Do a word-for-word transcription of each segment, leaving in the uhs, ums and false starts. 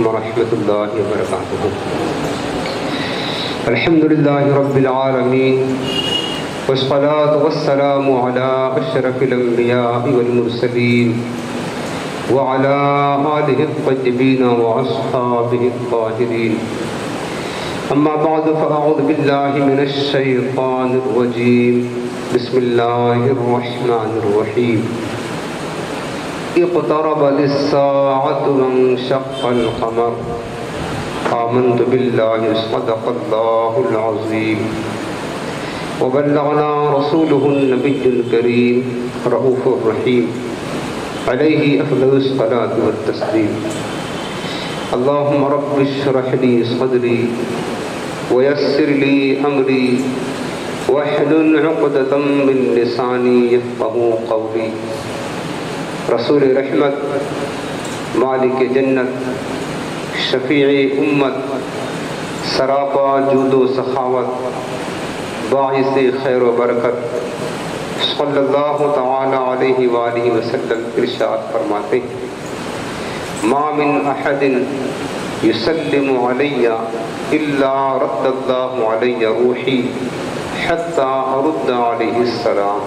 ورحمۃ اللہ وبرکاتہ۔ الحمد للہ رب العالمین والصلاة والسلام على اشرف الانبیاء والمرسلین وعلى آلہ الطیبین واصحابہ الطاہرین، اما بعد فاعوذ باللہ من الشیطان الرجیم، بسم اللہ الرحمن الرحیم۔ اقترب للساعة وانشق القمر، آمنت بالله صدق الله العظيم وبلغنا رسوله النبي الكريم رؤوف الرحيم عليه أفضل الصلاة والتسليم۔ اللهم رب اشرح لي صدري ويسر لي أمري واحلل عقدة من لساني يفقهوا قولي۔ رسول رحمت، مالک جنت، شفیع امت، سراپا جود و سخاوت، باعث خیر و برکت، صلی اللہ تعالی علیہ وآلہ وسلم ارشاد فرماتے ہیں، ما من احد یسلم علی الا رد اللہ علی روحی حتی ارد علیہ السلام۔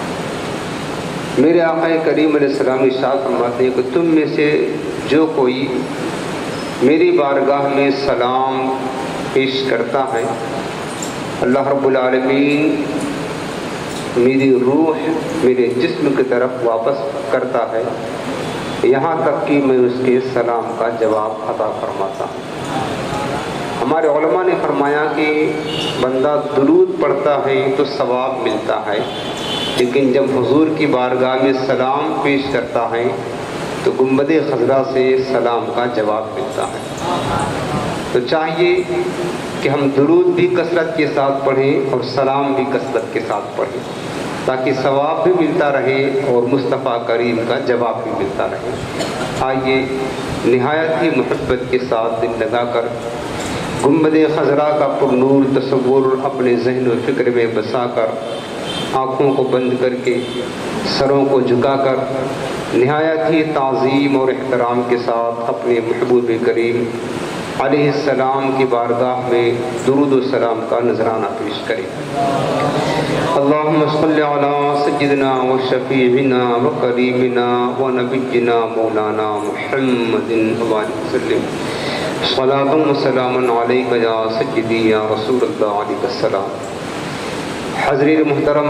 میرے آقا کریم علیہ السلام ارشاد فرماتے ہیں کہ تم میں سے جو کوئی میری بارگاہ میں سلام پیش کرتا ہے، اللہ رب العالمین میری روح میرے جسم کی طرف واپس کرتا ہے، یہاں تک کہ میں اس کے سلام کا جواب عطا فرماتا ہوں۔ ہمارے علماء نے فرمایا کہ بندہ درود پڑھتا ہے تو ثواب ملتا ہے، لیکن جب حضور کی بارگاہ میں سلام پیش کرتا ہے تو گنبد خضرا سے سلام کا جواب ملتا ہے۔ تو چاہیے کہ ہم درود بھی کثرت کے ساتھ پڑھیں اور سلام بھی کثرت کے ساتھ پڑھیں، تاکہ ثواب بھی ملتا رہے اور مصطفیٰ کریم کا جواب بھی ملتا رہے۔ آئیے نہایت ہی محبت کے ساتھ دل لگا کر گنبد خضرا کا پرنور تصور اپنے ذہن و فکر میں بسا کر، آنکھوں کو بند کر کے، سروں کو جھکا کر، نہایت ہی تعظیم اور احترام کے ساتھ اپنے محبوب کریم علیہ السلام کی بارگاہ میں درود و سلام کا نذرانہ پیش کریں۔ اللہم صلی علی سیدنا و شفیعنا و کریمنا و نبینا مولانا محمد وسلم، صلاۃ و سلام علیک یا سیدی یا رسول اللہ علیہ السلام۔ حضرین محترم،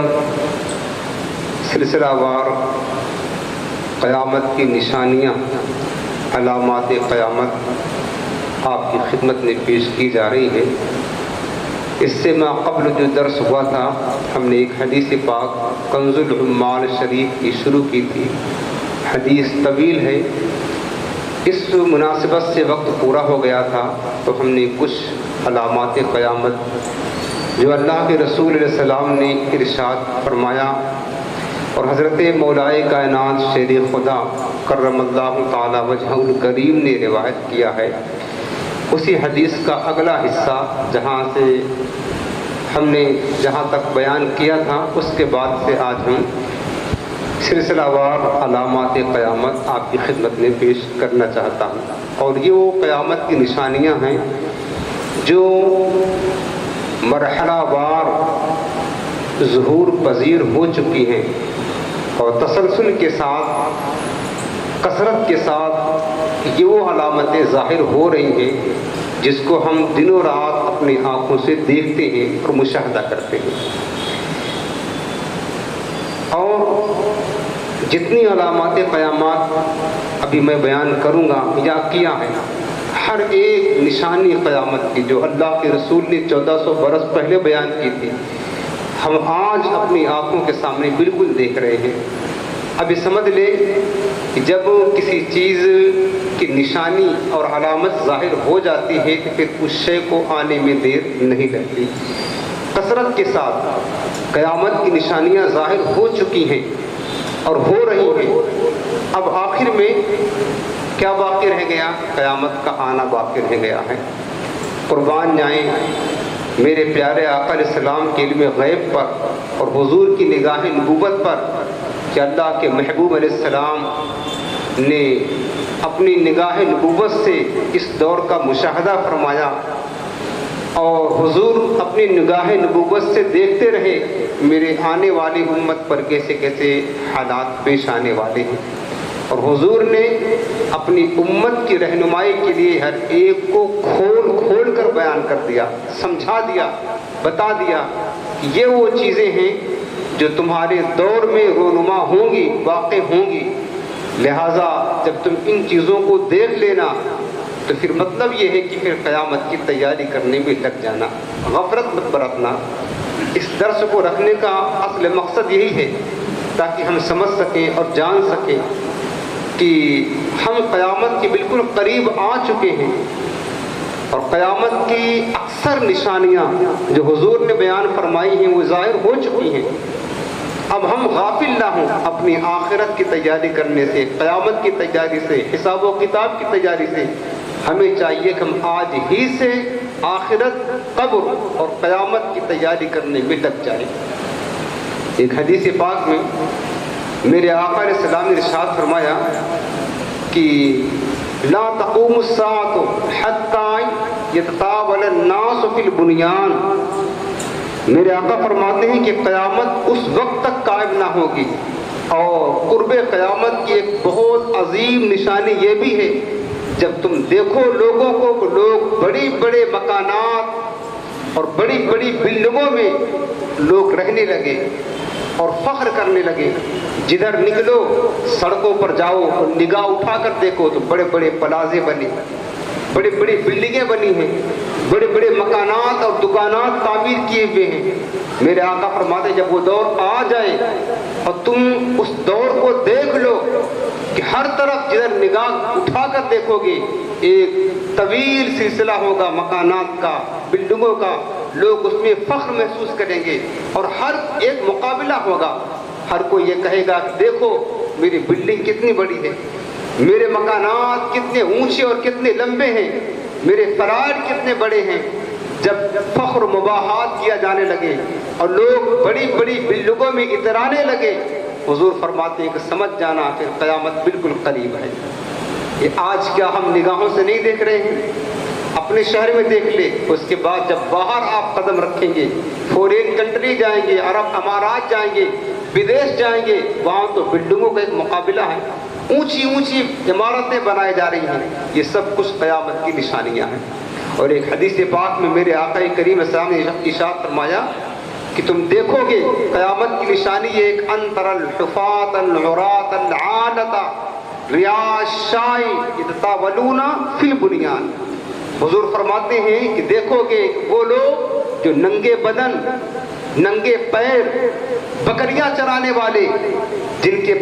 سلسلہ وار قیامت کی نشانیاں، علامات قیامت آپ کی خدمت میں پیش کی جا رہی ہے۔ اس سے ما قبل جو درس ہوا تھا، ہم نے ایک حدیث پاک کنز العمال شریف کی شروع کی تھی۔ حدیث طویل ہے، اس مناسبت سے وقت پورا ہو گیا تھا تو ہم نے کچھ علامات قیامت جو اللہ کے رسول علیہ السلام نے ارشاد فرمایا اور حضرت مولائے کائنات شیر خدا کرم اللہ تعالی وجہہ الکریم نے روایت کیا ہے، اسی حدیث کا اگلا حصہ جہاں سے ہم نے جہاں تک بیان کیا تھا، اس کے بعد سے آج ہم سلسلہ وار علامات قیامت آپ کی خدمت میں پیش کرنا چاہتا ہوں۔ اور یہ وہ قیامت کی نشانیاں ہیں جو مرحلہ وار ظہور پذیر ہو چکی ہیں اور تسلسل کے ساتھ، کثرت کے ساتھ یہ وہ علامتیں ظاہر ہو رہی ہیں جس کو ہم دنوں رات اپنی آنکھوں سے دیکھتے ہیں اور مشاہدہ کرتے ہیں۔ اور جتنی علامات قیامات ابھی میں بیان کروں گا یا کیا ہے، ہر ایک نشانی قیامت کی جو اللہ کے رسول نے چودہ سو برس پہلے بیان کی تھی، ہم آج اپنی آنکھوں کے سامنے بالکل دیکھ رہے ہیں۔ ابھی سمجھ لیں کہ جب کسی چیز کی نشانی اور علامت ظاہر ہو جاتی ہے تو پھر اس شے کو آنے میں دیر نہیں لگتی۔ کثرت کے ساتھ قیامت کی نشانیاں ظاہر ہو چکی ہیں اور ہو رہی ہیں۔ اب آخر میں کیا باقی رہ گیا؟ قیامت کا آنا باقی رہ گیا ہے۔ قربان جائیں میرے پیارے آقا علیہ السلام کے علم غیب پر اور حضور کی نگاہ نبوت پر کہ اللہ کے محبوب علیہ السلام نے اپنی نگاہ نبوت سے اس دور کا مشاہدہ فرمایا اور حضور اپنی نگاہ نبوت سے دیکھتے رہے میرے آنے والی امت پر کیسے کیسے حالات پیش آنے والے ہیں، اور حضور نے اپنی امت کی رہنمائی کے لیے ہر ایک کو کھول کھول کر بیان کر دیا، سمجھا دیا، بتا دیا کہ یہ وہ چیزیں ہیں جو تمہارے دور میں رونما ہوں گی، واقع ہوں گی، لہٰذا جب تم ان چیزوں کو دیکھ لینا تو پھر مطلب یہ ہے کہ پھر قیامت کی تیاری کرنے میں لگ جانا، غفلت مت برتنا۔ اس درس کو رکھنے کا اصل مقصد یہی ہے تاکہ ہم سمجھ سکیں اور جان سکیں کہ ہم قیامت کے بالکل قریب آ چکے ہیں، اور قیامت کی اکثر نشانیاں جو حضور نے بیان فرمائی ہیں وہ ظاہر ہو چکی ہیں۔ اب ہم غافل نہ ہوں اپنی آخرت کی تیاری کرنے سے، قیامت کی تیاری سے، حساب و کتاب کی تیاری سے۔ ہمیں چاہیے کہ ہم آج ہی سے آخرت، قبر اور قیامت کی تیاری کرنے میں لگ جائیں۔ ایک حدیث پاک میں میرے آقا علیہ السلام نے ارشاد فرمایا کہ لا تقوم الساعة حتى يتطاول الناس في البنيان۔ میرے آقا فرماتے ہیں کہ قیامت اس وقت تک قائم نہ ہوگی، اور قرب قیامت کی ایک بہت عظیم نشانی یہ بھی ہے جب تم دیکھو لوگوں کو کہ لوگ بڑی بڑے مکانات اور بڑی بڑی بلڈنگوں میں لوگ رہنے لگے اور فخر کرنے لگے۔ جدھر نکلو سڑکوں پر جاؤ اور نگاہ اٹھا کر دیکھو تو بڑے بڑے پلازے بنے، بڑی بڑی بلڈنگیں بنی ہیں، بڑے بڑے مکانات اور دکانات تعمیر کیے ہوئے ہیں۔ میرے آقا فرماتے ہیں جب وہ دور آ جائے اور تم اس دور کو دیکھ لو کہ ہر طرف جدھر نگاہ اٹھا کر دیکھو گے ایک طویل سلسلہ ہوگا مکانات کا، بلڈنگوں کا، لوگ اس میں فخر محسوس کریں گے اور ہر ایک مقابلہ ہوگا۔ ہر کوئی یہ کہے گا کہ دیکھو میری بلڈنگ کتنی بڑی ہے، میرے مکانات کتنے اونچے اور کتنے لمبے ہیں، میرے فراڈ کتنے بڑے ہیں۔ جب فخر و مباحات کیا جانے لگے اور لوگ بڑی بڑی بلڈنگوں میں اترانے لگے، حضور فرماتے ہیں کہ سمجھ جانا پھر قیامت بالکل قریب ہے۔ یہ آج کیا ہم نگاہوں سے نہیں دیکھ رہے ہیں؟ اپنے شہر میں دیکھ لے، اس کے بعد جب باہر آپ قدم رکھیں گے، فورین کنٹری جائیں گے، عرب امارات جائیں گے، بدیش جائیں گے، وہاں تو بلڈنگوں کا ایک مقابلہ ہے، اونچی اونچی عمارتیں بنائی جا رہی ہیں۔ یہ سب کچھ قیامت کی نشانیاں ہیں۔ اور ایک حدیث پاک میں میرے آقا کریم السلام نے ارشاد فرمایا کہ تم دیکھو گے قیامت کی نشانی یہ ایک انتر الحفاظ العراۃ العالۃ رعاء الشاء یتطاولون فی البنیان۔ حضور فرماتے ہیں کہ دیکھو گے وہ لوگ جو ننگے بدن، ننگے پیر، بکریاں چرانے والے، جن کے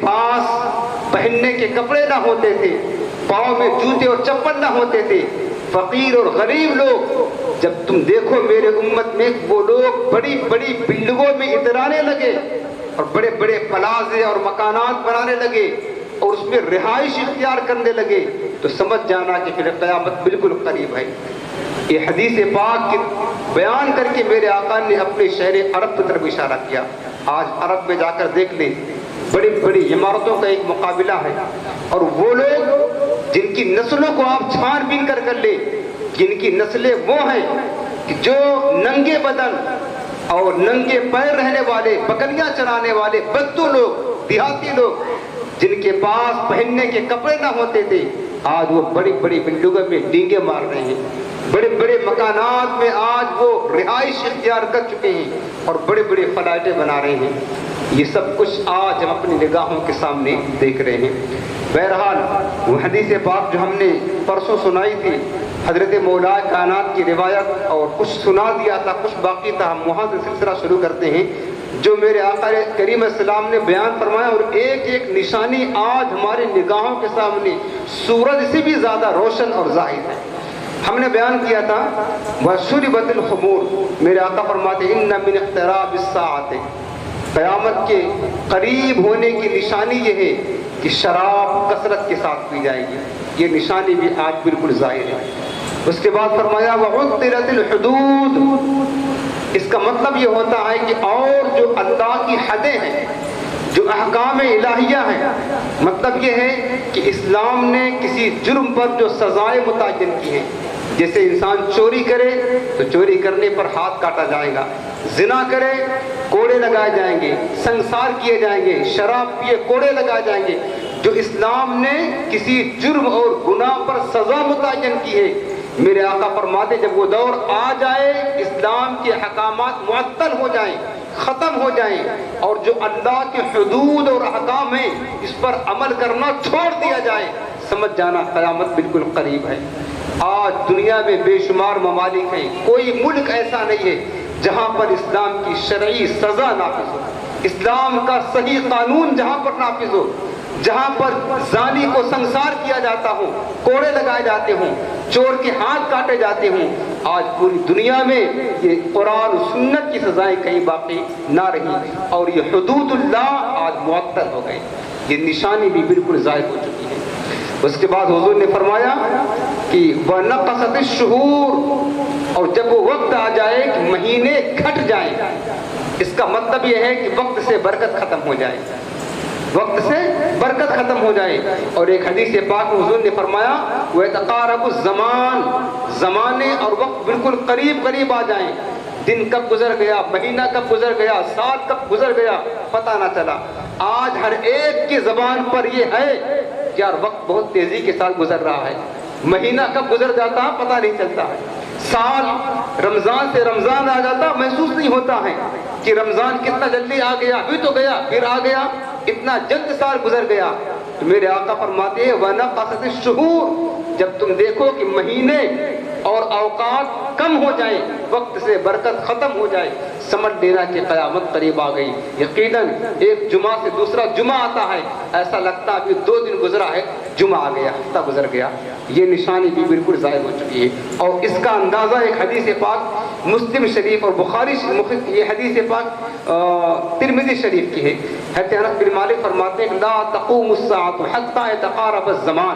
پاس پہننے کے کپڑے نہ ہوتے تھے، پاؤں میں جوتے اور چپل نہ ہوتے تھے، فقیر اور غریب لوگ، جب تم دیکھو میرے امت میں وہ لوگ بڑی بڑی بلڈنگوں میں اترانے لگے اور بڑے بڑے پلازے اور مکانات بنانے لگے اور اس میں رہائش اختیار کرنے لگے، تو سمجھ جانا کہ پھر قیامت بالکل قریب ہے۔ یہ حدیث پاک بیان کر کے میرے آقا نے اپنے شہر عرب کی طرف اشارہ کیا۔ آج عرب میں جا کر دیکھ لیں، بڑی بڑی عمارتوں کا ایک مقابلہ ہے، اور وہ لوگ جن کی نسلوں کو آپ چھان بین کر کر لیں، جن کی نسلیں وہ ہیں کہ جو ننگے بدن اور ننگے پیر رہنے والے، بکریاں چرانے والے بدو لوگ، دیہاتی لوگ، جن کے پاس پہننے کے کپڑے نہ ہوتے تھے، آج وہ بڑی بڑی بلڈنگوں میں ڈینگے مار رہے ہیں، بڑے بڑے مکانات میں آج وہ رہائش اختیار کر چکے ہیں اور بڑے بڑے فلائٹیں بنا رہے ہیں۔ یہ سب کچھ آج ہم اپنی نگاہوں کے سامنے دیکھ رہے ہیں۔ بہرحال وہ حدیث پاک جو ہم نے پرسوں سنائی تھی، حضرت مولا کائنات کی روایت، اور کچھ سنا دیا تھا، کچھ باقی تھا، ہم وہاں سے سلسلہ شروع کرتے ہیں جو میرے آقا کریم السلام نے بیان فرمایا، اور ایک ایک نشانی آج ہماری نگاہوں کے سامنے سورج سے بھی زیادہ روشن اور ظاہر ہے۔ ہم نے بیان کیا تھا وَشُرِبَتِ الْخُمُورُ، میرے آقا فرماتے ہیں اِنَّ مِنْ اقْتِرَابِ السَّاعَةِ، قیامت کے قریب ہونے کی نشانی یہ ہے کہ شراب کثرت کے ساتھ پی جائے گی، یہ نشانی بھی آج بالکل ظاہر ہے۔ اس کے بعد فرمایا وَعُطِّلَتِ الْحُدُودُ، اس کا مطلب یہ ہوتا ہے کہ اور جو اللہ کی حدیں ہیں جو احکام الہیہ ہیں، مطلب یہ ہے کہ اسلام نے کسی جرم پر جو سزائیں متعین کی ہیں، جیسے انسان چوری کرے تو چوری کرنے پر ہاتھ کاٹا جائے گا، زنا کرے کوڑے لگائے جائیں گے، سنسار کیے جائیں گے، شراب پیے کوڑے لگائے جائیں گے، جو اسلام نے کسی جرم اور گناہ پر سزا متعین کی ہے، میرے آقا فرماتے جب وہ دور آ جائے اسلام کے احکامات معطل ہو جائیں، ختم ہو جائیں، اور جو اللہ کے حدود اور احکام ہیں اس پر عمل کرنا چھوڑ دیا جائے، سمجھ جانا قیامت بالکل قریب ہے۔ آج دنیا میں بے شمار ممالک ہیں، کوئی ملک ایسا نہیں ہے جہاں پر اسلام کی شرعی سزا نافذ ہو، اسلام کا صحیح قانون جہاں پر نافذ ہو، جہاں پر زانی کو سنسار کیا جاتا ہو، کوڑے لگائے جاتے ہوں، چور کے ہاتھ کاٹے جاتے ہوں۔ آج پوری دنیا میں یہ قرآن و سنت کی سزائیں کہیں باقی نہ رہی، اور یہ حدود اللہ آج معطل ہو گئے، یہ نشانی بھی بالکل ظاہر ہو چکی ہے۔ اس کے بعد حضور نے فرمایا کہ وَنَقَصَتِ الشُّهُورُ، اور جب وہ وقت آ جائے کہ مہینے گھٹ جائیں، اس کا مطلب یہ ہے کہ وقت سے برکت ختم ہو جائے، وقت سے برکت ختم ہو جائے۔ اور ایک حدیث پاک میں حضور نے فرمایا وَيَتَقَارَبُ الزَّمَانُ، زمانے اور وقت بالکل قریب قریب آ جائیں، دن کب گزر گیا، مہینہ کب گزر گیا، سال کب گزر گیا پتہ نہ چلا۔ آج ہر ایک کی زبان پر یہ ہے کہ یار وقت بہت تیزی کے ساتھ گزر رہا ہے، مہینہ کب گزر جاتا ہے پتہ نہیں چلتا ہے، سال رمضان سے رمضان آ جاتا محسوس نہیں ہوتا ہے کہ رمضان کتنا جلدی آ گیا، ابھی تو گیا پھر آ گیا، اتنا جلد سال گزر گیا۔ تو میرے آقا فرماتے ہیں وَنَقَصَتِ الشُّهُورُ، جب تم دیکھو کہ مہینے اور اوقات کم ہو جائیں، وقت سے برکت ختم ہو جائے، سمجھ لینا کہ قیامت قریب آ گئی۔ یقیناً ایک جمعہ سے دوسرا جمعہ آتا ہے، ایسا لگتا ابھی دو دن گزرا ہے، جمعہ آ گیا، ہفتہ گزر گیا، یہ نشانی بھی بالکل ظاہر ہو چکی ہے۔ اور اس کا اندازہ ایک حدیث پاک مسلم شریف اور بخاری شریف، یہ حدیث پاک ترمذی شریف کی ہے، حضرت انس بن مالک فرماتے ہیں لا تقوم الساعة حتى يتقارب الزمان،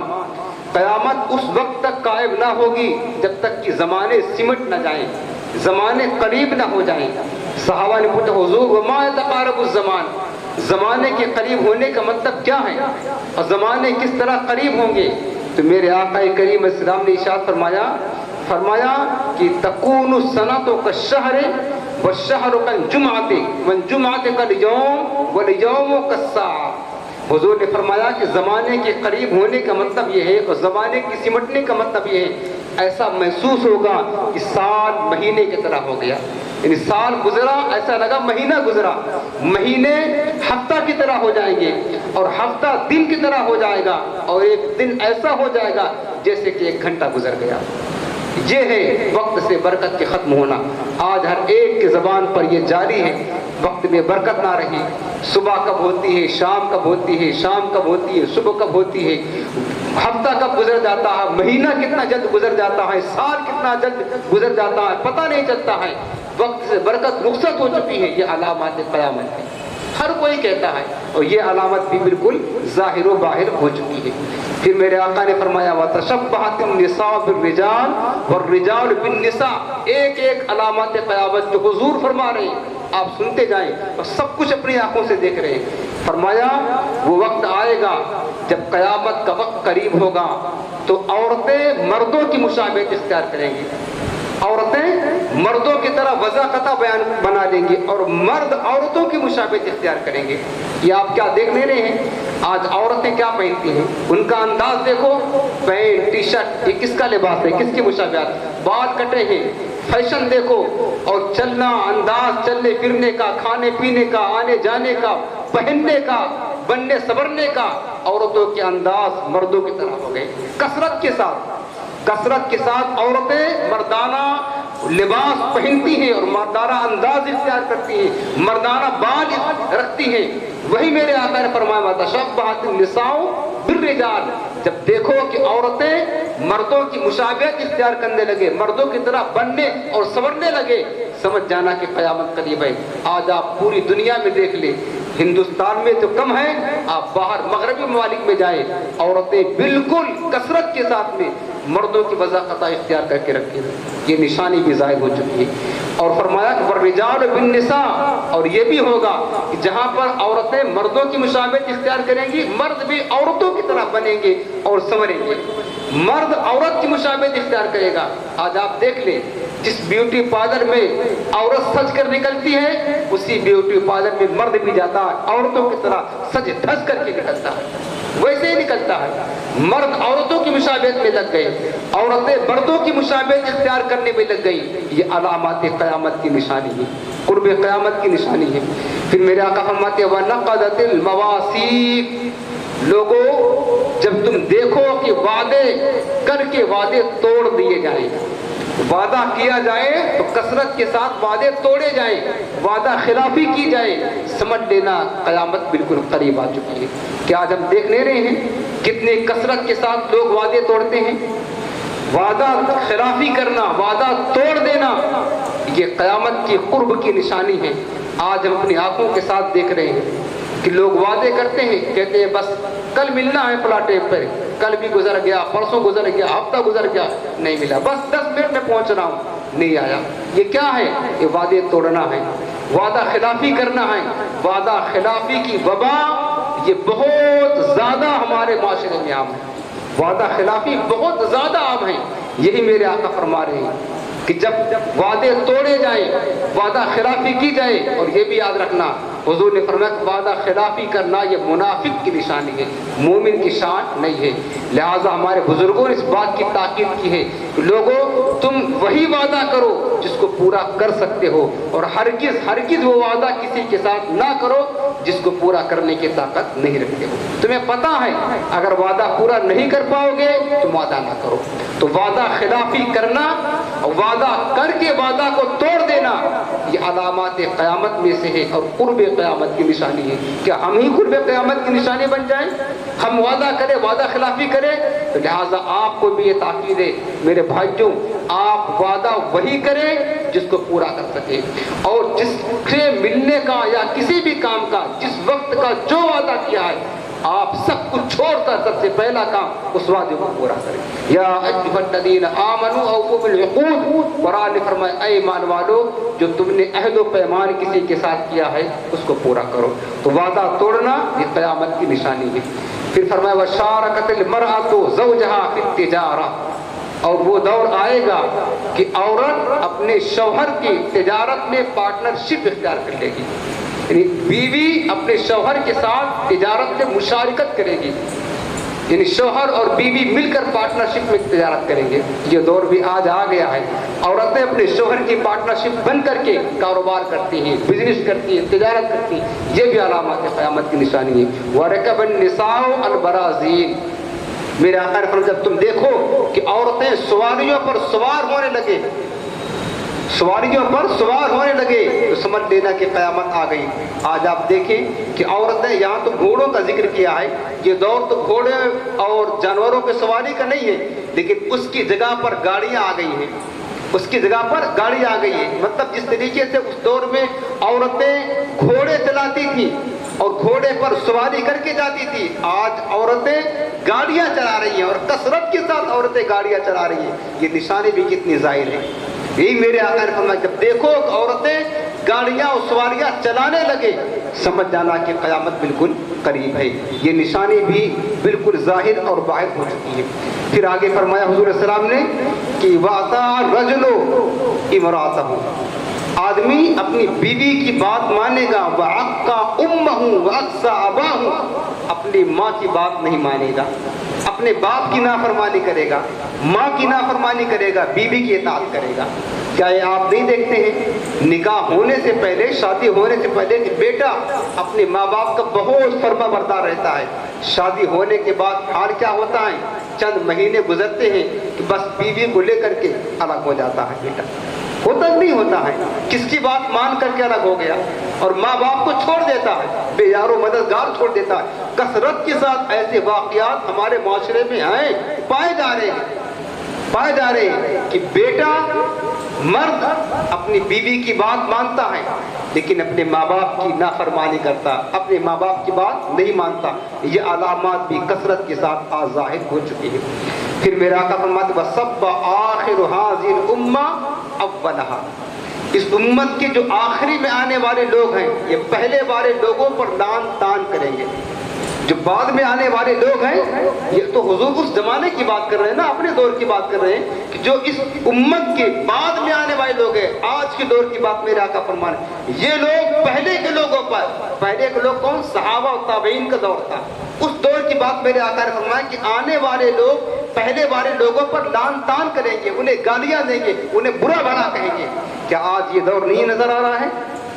قیامت اس وقت تک قائم نہ ہوگی جب تک کہ زمانے سمٹ نہ جائیں، زمانے قریب نہ ہو جائیں۔ صحابہ نے پوچھا حضور وما يتقارب الزمان، زمانے کے قریب ہونے کا مطلب کیا ہے اور زمانے کس طرح قریب ہوں گے؟ تو میرے آقا کریم السلام نے ارشاد فرمایا فرمایا کہ تکون السنۃ کالشہر والشہر کالجمعۃ والجمعۃ کالیوم والیوم کالساعۃ۔ حضور نے فرمایا کہ زمانے کے قریب ہونے کا مطلب یہ ہے اور زمانے کی سمٹنے کا مطلب یہ ہے، ایسا محسوس ہوگا کہ سال مہینے کی طرح ہو گیا، یعنی سال گزرا ایسا لگا مہینہ گزرا، مہینے ہفتہ کی طرح ہو جائیں گے اور ہفتہ دن کی طرح ہو جائے گا، اور ایک دن ایسا ہو جائے گا جیسے کہ ایک گھنٹہ گزر گیا۔ یہ ہے وقت سے برکت کے ختم ہونا۔ آج ہر ایک کی زبان پر یہ جاری ہے، وقت میں برکت نہ رہی، صبح کب ہوتی ہے، شام کب ہوتی ہے، شام کب ہوتی ہے، صبح کب ہوتی ہے، ہفتہ کب گزر جاتا ہے، مہینہ کتنا جلد گزر جاتا ہے، سال کتنا جلد گزر جاتا ہے، پتہ نہیں چلتا ہے۔ وقت سے برکت رخصت ہو چکی ہے، یہ علامات قیامت ہے، ہر کوئی کہتا ہے، اور یہ علامت بھی بالکل ظاہر و باہر ہو چکی ہے۔ پھر میرے آقا نے فرمایا وَتَشَبَّهَتِ النِّسَاءُ بِالرِّجَالِ وَالرِّجَالُ بِالنِّسَاءِ، ایک ایک علامات قیامت جو حضور فرما رہے ہیں آپ سنتے جائیں اور سب کچھ اپنی آنکھوں سے دیکھ رہے ہیں۔ فرمایا وہ وقت آئے گا جب قیامت کا وقت قریب ہوگا تو عورتیں مردوں کی مشابہت اختیار کریں گی، عورتیں مردوں کی طرح وضاحت بیان بنا دیں گی اور مرد عورتوں کی مشابہت اختیار کریں گے۔ یہ آپ کیا دیکھ نہیں رہے ہیں؟ آج عورتیں کیا پہنتی ہیں، ان کا انداز دیکھو، پینٹ ٹی شرٹ، یہ کس کا لباس ہے، کس کی مشابہت، بال کٹے ہیں، فیشن دیکھو، اور چلنا انداز، چلنے پھرنے کا، کھانے پینے کا، آنے جانے کا، پہننے کا، بننے سبرنے کا، عورتوں کے انداز مردوں کی طرح ہو گئے۔ کثرت کے ساتھ کثرت کے ساتھ عورتیں مردانہ لباس پہنتی ہیں اور مردانہ انداز اختیار کرتی ہیں، مردانہ بال رکھتی ہیں۔ وہی میرے آقا نے فرمایا تشبہت النساء بالرجال، جب دیکھو کہ عورتیں مردوں کی مشابہت اختیار کرنے لگے، مردوں کی طرح بننے اور سنورنے لگے، سمجھ جانا کہ قیامت قریب ہے۔ آج آپ پوری دنیا میں دیکھ لیں، ہندوستان میں تو کم ہے، آپ باہر مغربی ممالک میں جائیں، عورتیں بالکل کثرت کے ساتھ میں مردوں کی وضاحت اختیار کر کے رکھیں، یہ نشانی بھی ظاہر ہو چکی ہے۔ اور فرمایا کہ والرجال بالنساء، اور یہ بھی ہوگا کہ جہاں پر عورتیں مردوں کی مشابہت اختیار کریں گی، مرد بھی عورتوں کی طرح بنیں گے اور سنوریں گے۔ مرد عورت کی مشابہت اختیار کرے گا۔ آج آپ دیکھ لیں، جس بیوٹی پارلر میں عورت سج کر نکلتی ہے، اسی بیوٹی پارلر میں مرد بھی جاتا ہے، عورتوں کی طرح سج دھج کر کے نکلتا ہے، ویسے ہی نکلتا ہے۔ مرد عورتوں کی مشابہت میں لگ گئے، عورتیں مردوں کی مشابہت اختیار کرنے میں لگ گئی، یہ علامات قیامت کی نشانی ہے، قرب قیامت کی نشانی ہے۔ پھر میرے آقا فرماتے ہیں وَنَقَضَتِ الْمَوَاثِيقِ، لوگوں جب تم دیکھو کہ وعدے کر کے وعدے توڑ دیے جائیں، وعدہ کیا جائے تو کثرت کے ساتھ وعدے توڑے جائیں، وعدہ خلافی کی جائے، سمجھ لینا قیامت بالکل قریب آ چکی ہے۔ کیا آج ہم دیکھ لے رہے ہیں کتنے کثرت کے ساتھ لوگ وعدے توڑتے ہیں؟ وعدہ خلافی کرنا، وعدہ توڑ دینا، یہ قیامت کی قرب کی نشانی ہے۔ آج ہم اپنی آنکھوں کے ساتھ دیکھ رہے ہیں کہ لوگ وعدے کرتے ہیں، کہتے ہیں بس کل ملنا ہے فلاں ٹائم پر، کل بھی گزر گیا، پرسوں گزر گیا، ہفتہ گزر گیا، نہیں ملا، بس دس منٹ میں پہنچ رہا ہوں، نہیں آیا۔ یہ کیا ہے؟ یہ وعدے توڑنا ہے، وعدہ خلافی کرنا ہے۔ وعدہ خلافی کی وبا یہ بہت زیادہ ہمارے معاشرے میں عام ہے، وعدہ خلافی بہت زیادہ عام ہے۔ یہی میرے آقا فرما رہے ہیں کہ جب وعدے توڑے جائیں، وعدہ خلافی کی جائے، اور یہ بھی یاد رکھنا حضور نے فرمایا کہ وعدہ خلافی کرنا یہ منافق کی نشانی ہے، مومن کی شان نہیں ہے۔ لہٰذا ہمارے بزرگوں نے اس بات کی تاکید کی ہے کہ لوگوں تم وہی وعدہ کرو جس کو پورا کر سکتے ہو، اور ہرگز ہرگز وہ وعدہ کسی کے ساتھ نہ کرو جس کو پورا کرنے کی طاقت نہیں رکھتے ہو۔ تمہیں پتہ ہے اگر وعدہ پورا نہیں کر پاؤ گے تو وعدہ نہ کرو۔ تو وعدہ خلافی کرنا اور وعدہ کر کے وعدہ کو توڑ دینا یہ علامات قیامت میں سے ہے اور قرب قیامت کی نشانی ہے۔ کیا ہم ہی قرب قیامت کی نشانی بن جائیں؟ ہم وعدہ کریں، وعدہ خلافی کریں؟ تو لہٰذا آپ کو بھی یہ تاکید ہے میرے بھائیوں، آپ وعدہ وہی کریں جس کو پورا کر سکے، اور جس سے ملنے کا یا کسی بھی کام کا جس وقت کا جو وعدہ کیا ہے آپ سب کچھ چھوڑ کر سب سے پہلا کام اس وعدے کو پورا کریں۔ یا ایھا الذین آمنوا اوفوا بالعقود، قرآن نے فرمایا اے ایمان والو جو تم نے عہد و پیمان کسی کے ساتھ کیا ہے اس کو پورا کرو۔ تو وعدہ توڑنا یہ قیامت کی نشانی ہے۔ پھر فرمایا وشارکت المرأۃ زوجہا فی التجارہ، اور وہ دور آئے گا کہ عورت اپنے شوہر کی تجارت میں پارٹنرشپ اختیار کر لے گی، یعنی بیوی اپنے شوہر کے ساتھ تجارت میں مشارکت کرے گی، یعنی شوہر اور بیوی مل کر پارٹنرشپ میں تجارت کریں گے۔ یہ دور بھی آج آ گیا ہے، عورتیں اپنے شوہر کی پارٹنرشپ بن کر کے کاروبار کرتی ہیں، بزنس کرتی ہیں، تجارت کرتی ہیں، یہ بھی علامات قیامت کی نشانی ہے۔ وَرَكَبَ النِّسَاءُ الْبَرَازِينَ، میرے آقا نے فرمایا جب تم دیکھو کہ عورتیں سواریوں پر سوار ہونے لگے، سواریوں پر سوار ہونے لگے تو سمجھ لینا کہ قیامت آ گئی۔ آج آپ دیکھیں کہ عورتیں، یہاں تو گھوڑوں کا ذکر کیا ہے، یہ دور تو گھوڑے اور جانوروں کی سواری کا نہیں ہے، لیکن اس کی جگہ پر گاڑیاں آ گئی ہیں، اس کی جگہ پر گاڑی آ گئی ہے۔ مطلب جس طریقے سے اس دور میں عورتیں گھوڑے چلاتی تھیں اور گھوڑے پر سواری کر کے جاتی تھی، آج عورتیں گاڑیاں چلا رہی ہیں اور کثرت کے ساتھ عورتیں گاڑیاں چلا رہی ہیں۔ یہ نشانی بھی کتنی ظاہر ہے۔ یہی میرے آقا نے فرمایا جب دیکھو کہ عورتیں گاڑیاں اور سواریاں چلانے لگے سمجھ جانا کہ قیامت بالکل قریب ہے۔ یہ نشانی بھی بالکل ظاہر اور باہر ہو چکی ہے۔ پھر آگے فرمایا حضور صلی اللہ علیہ وسلم نے کہ وَأَطَاعَ الرَّجُلُ امْرَأَتَهُ، آدمی اپنی بیوی کی بات مانے گا، وَعَقَّ أُمَّهُ وَأَقْصَى أَبَاهُ، اپنی ماں کی بات نہیں مانے گا، اپنے باپ کی نافرمانی کرے گا، ماں کی نافرمانی کرے گا، بیوی کی اطاعت کرے گا۔ کیا یہ آپ نہیں دیکھتے ہیں نکاح ہونے سے پہلے، شادی ہونے سے پہلے کہ بیٹا اپنے ماں باپ کا بہت فرما بردار رہتا ہے، شادی ہونے کے بعد حال کیا ہوتا ہے، چند مہینے گزرتے ہیں کہ بس بیوی کو لے کر کے الگ ہو جاتا ہے بیٹا، ہوتا نہیں ہوتا ہے، کس کی بات مان کر کے الگ ہو گیا اور ماں باپ کو چھوڑ دیتا ہے، بے یار و مددگار چھوڑ دیتا ہے۔ کثرت کے ساتھ ایسے واقعات ہمارے معاشرے میں ہیں، پائے جا رہے ہیں پائے جا رہے ہیں کہ بیٹا مرد اپنی بیوی کی بات مانتا ہے لیکن اپنے ماں باپ کی نافرمانی کرتا، اپنے ماں باپ کی بات نہیں مانتا. یہ علامات بھی کثرت کے ساتھ آج ظاہر ہو چکی ہیں. پھر میرا آقا فرماتے ہیں وَصَبَّ آخِرُ هَذِهِ الْأُمَّةِ أَوَّلَهَا، اس امت کے جو آخری میں آنے والے لوگ ہیں یہ پہلے والے لوگوں پر لعن طعن کریں گے. جو بعد میں آنے والے لوگ ہیں یہ تو حضور اس زمانے کی بات کر رہے ہیں نا، اپنے دور کی بات کر رہے ہیں کہ جو اس امت کے بعد میں آنے والے لوگ ہیں. آج کے دور کی بات میرے آقا فرمانے یہ لوگ پہلے کے لوگوں پر، پہلے کے لوگ کون؟ صحابہ و تابعین کا دور تھا. اس دور کی بات میرے آقا نے فرمایا کہ آنے والے لوگ پہلے والے لوگوں پر لعن طعن کریں گے، انہیں گالیاں دیں گے، انہیں برا بھلا کہیں گے. کیا آج یہ دور نہیں نظر آ رہا ہے؟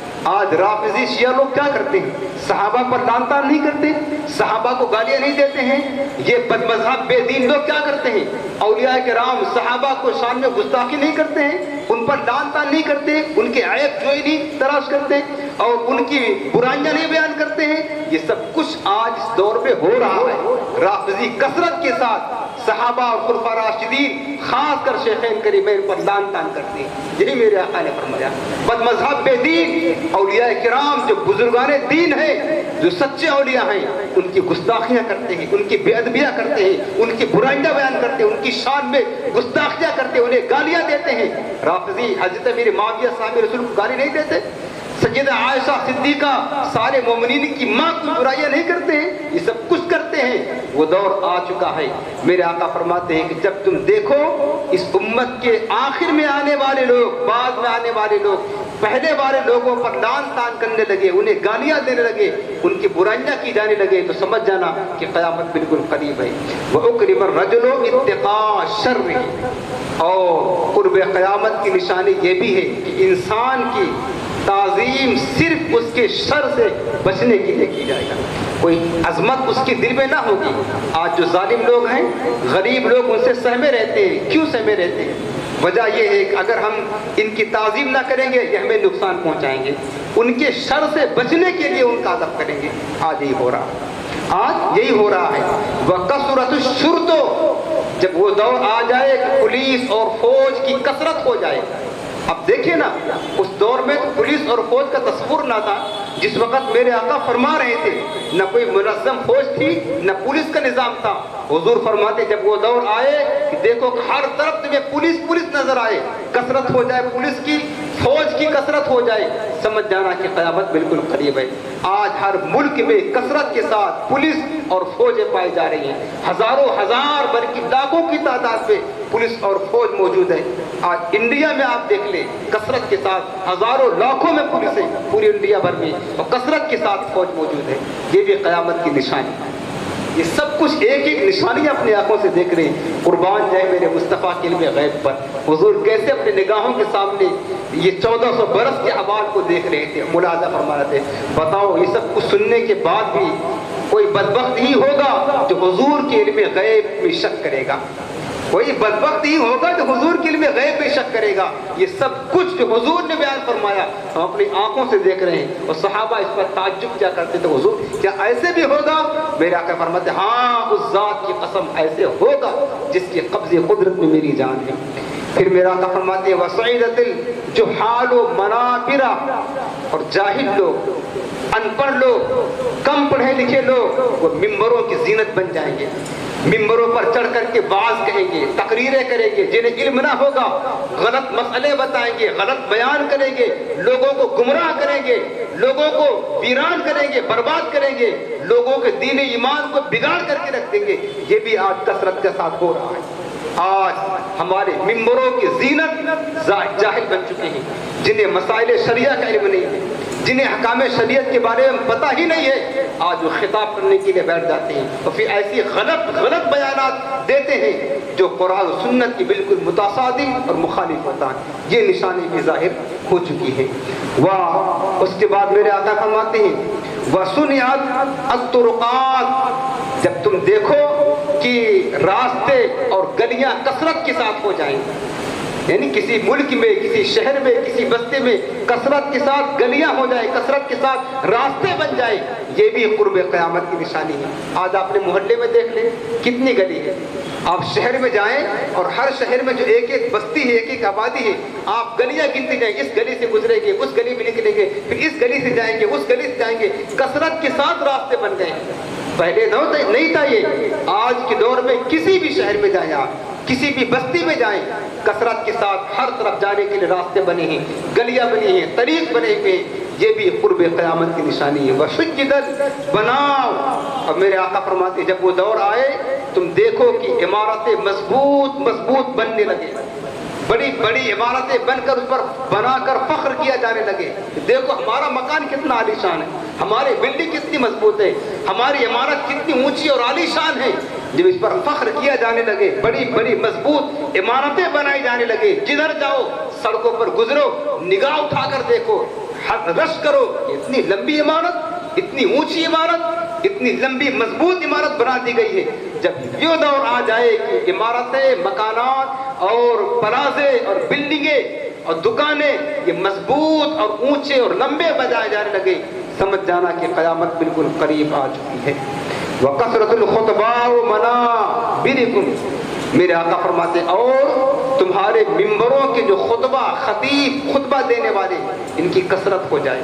آج رافضی شیعہ لوگ کیا کرتے ہیں؟ صحابہ پر لعن طعن نہیں کرتے، صحابہ کو گالیاں نہیں دیتے ہیں. یہ بد مذہب بے دین لوگ کیا کرتے ہیں؟ اولیاء کرام صحابہ کو شان میں گستاخی نہیں کرتے ہیں، ان پر لعن طعن نہیں کرتے، ان کے عیب جوئی نہیں تلاش کرتے اور ان کی برائیاں نہیں بیان کرتے ہیں. یہ سب کچھ آج اس دور پہ ہو رہا ہے. رافضی کثرت کے ساتھ صحابہ اور خلفاء راشدین خاص کر شیخین کریمین پر لعن طعن کرتے ہیں. یہی میرے آقا نے فرمایا بد مذہب بے دین اولیاء کرام جو بزرگان دین ہیں، جو سچے اولیاء ہیں، ان کی گستاخیاں کرتے ہیں، ان کی بے ادبیاں کرتے ہیں، ان کی برائیاں بیان کرتے ہیں، ان کی شان میں گستاخیاں کرتے ہیں، انہیں گالیاں دیتے ہیں. رافضی حضرت امیر معاویہ صاحب رسول کو گالی نہیں دیتے، سیدہ عائشہ صدیقہ سارے مومنین کی ماں کو برائیاں نہیں کرتے ہیں، یہ سب کچھ کرتے ہیں. وہ دور آ چکا ہے. میرے آقا فرماتے ہیں کہ جب تم دیکھو اس امت کے آخر میں آنے والے لوگ، بعد میں آنے والے لوگ پہلے والے لوگوں پر لعن طعن کرنے لگے، انہیں گالیاں دینے لگے، ان کی برائیاں کی جانے لگے، تو سمجھ جانا کہ قیامت بالکل قریب ہے. وَأُقْرِبَ الرَّجُلُ اتِّقَاءَ شَرِّهِ، اور قرب قیامت کی نشانی یہ بھی ہے کہ انسان کی تعظیم صرف اس کے شر سے بچنے کے لیے کی جائے گا. کوئی عظمت اس کے دل میں نہ ہوگی. آج جو ظالم لوگ ہیں، غریب لوگ ان سے سہمے رہتے ہیں. کیوں سہمے رہتے ہیں؟ وجہ یہ ہے کہ اگر ہم ان کی تعظیم نہ کریں گے یہ ہمیں نقصان پہنچائیں گے. ان کے شر سے بچنے کے لیے ان کا ادب کریں گے. آج یہی ہو رہا ہے، آج یہی ہو رہا ہے. وَكَثُرَتُ الشُّرْطُ، جب وہ دور آ جائے کہ پولیس اور فوج کی کثرت ہو جائے. اب دیکھیں نا، اس دور میں تو پولیس اور فوج کا تصور نہ تھا. جس وقت میرے آقا فرما رہے تھے نہ کوئی منظم فوج تھی نہ پولیس کا نظام تھا. حضور فرماتے جب وہ دور آئے کہ دیکھو ہر طرف تمہیں پولیس پولیس نظر آئے، کثرت ہو جائے پولیس کی، فوج کی کثرت ہو جائے، سمجھ جانا کہ قیامت بالکل قریب ہے. آج ہر ملک میں کثرت کے ساتھ پولیس اور فوجیں پائی جا رہی ہیں. ہزاروں ہزار بلکہ لاکھوں کی تعداد پہ پولیس اور فوج موجود ہے. آج انڈیا میں آپ دیکھ لیں کثرت کے ساتھ ہزاروں لاکھوں میں پولیس ہے پوری انڈیا بھر میں، اور کثرت کے ساتھ فوج موجود ہے. یہ بھی قیامت کی نشانی ہے. یہ سب کچھ ایک ایک نشانیاں اپنی آنکھوں سے دیکھ رہے ہیں. قربان جائے میرے مصطفیٰ کے علم غیب پر. حضور کیسے اپنے نگاہوں کے سامنے یہ چودہ سو برس کے احوال کو دیکھ رہے تھے، ملاحظہ فرما رہے تھے. بتاؤ یہ سب کچھ سننے کے بعد بھی کوئی بدبخت ہی ہوگا جو حضور کے علم غیب میں شک کرے گا. کوئی بدبخت ہی ہوگا جو حضور کے علم غیب میں شک کرے گا. یہ سب کچھ جو حضور نے بیان فرمایا ہم اپنی آنکھوں سے دیکھ رہے ہیں. اور صحابہ اس پر تعجب کیا کرتے تھے، حضور کیا ایسے بھی ہوگا؟ میرے آقا فرماتے ہاں اس ذات کی قسم ایسے ہوگا جس کی قبض قدرت میں میری جان ہے. پھر میرا آقا فرماتے ہیں وَصَعِدَتِ الْجُحَالُ مَنَابِرَ، اور جاہل لوگ، ان پڑھ لوگ، کم پڑھے لکھے لوگ وہ ممبروں کی زینت بن جائیں گے. ممبروں پر چڑھ کر کے واعظ کہیں گے، تقریریں کریں گے. جنہیں علم نہ ہوگا غلط مسئلے بتائیں گے، غلط بیان کریں گے، لوگوں کو گمراہ کریں گے، لوگوں کو ویران کریں گے، برباد کریں گے، لوگوں کے دین ایمان کو بگاڑ کر کے رکھ دیں گے. یہ بھی آج کثرت کے ساتھ ہو رہا ہے. آج ہمارے ممبروں کی زینت جاہل بن چکے ہیں، جنہیں مسائل شریعہ کا علم نہیں ہے، جنہیں حکام شریعت کے بارے میں پتہ ہی نہیں ہے. آج وہ خطاب کرنے کے لیے بیٹھ جاتے ہیں اور پھر ایسی غلط غلط بیانات دیتے ہیں جو قرآن و سنت کی بالکل متصادی اور مخالف ہوتا ہے. یہ نشانی بھی ظاہر ہو چکی ہے. واہ اس کے بعد میرے آقا فرماتے ہیں وَسُنِعَتْ الطُّرُقَاتِ، جب تم دیکھو کہ راستے اور گلیاں کثرت کے ساتھ ہو جائیں، یعنی کسی ملک میں، کسی شہر میں، کسی بستے میں کثرت کے ساتھ گلیاں ہو جائیں، کثرت کے ساتھ راستے بن جائیں، یہ بھی قرب قیامت کی نشانی ہے. آج آپ نے محلے میں دیکھ لیں کتنی گلی ہے، آپ شہر میں جائیں اور ہر شہر میں جو ایک ایک بستی ہے، ایک ایک آبادی ہے، آپ گلیاں گنتے جائیں، اس گلی سے گزریں گے، اس گلی میں نکلیں گے، پھر اس گلی سے جائیں گے، اس گلی سے جائیں گے، کثرت کے ساتھ راستے بن گئے ہیں۔ پہلے نہیں تھا یہ۔ آج کے دور میں کسی بھی شہر میں جائیں، آپ کسی بھی بستی میں جائیں، کثرت کے ساتھ ہر طرف جانے کے لیے راستے بنے ہیں، گلیاں بنی ہیں، طریق بنے ہوئے ہیں۔ یہ بھی قرب قیامت کی نشانی ہے۔ وَشُجِّدَتْ بناؤ۔ اور میرے آقا فرماتے جب وہ دور آئے تم دیکھو کہ عمارتیں مضبوط مضبوط بننے لگے، بڑی بڑی عمارتیں بن کر اس پر بنا کر فخر کیا جانے لگے۔ دیکھو ہمارا مکان کتنا عالی شان ہے، ہماری بلڈنگ کتنی مضبوط ہے، ہماری عمارت کتنی اونچی اور عالی شان ہے۔ جب اس پر فخر کیا جانے لگے، بڑی بڑی مضبوط عمارتیں بنائی جانے لگے، جدھر جاؤ سڑکوں پر گزرو، نگاہ اٹھا کر دیکھو، رش کرو، اتنی لمبی عمارت، اتنی اونچی عمارت، اتنی لمبی مضبوط عمارت بنا دی گئی ہے۔ جب یہ دور آ جائے کہ عمارتیں، مکانات اور پلازے اور بلڈنگیں اور دکانیں یہ مضبوط اور اونچے اور لمبے بجائے جانے لگے، سمجھ جانا کہ قیامت بالکل قریب آ چکی ہے۔ وَقَثْرَةُ الْخُطْبَاءُ مَنَابِرِكُمْ، میرے آقا فرماتے اور تمہارے ممبروں کے جو خطبہ خطیب خطبہ دینے والے ان کی کثرت ہو جائے،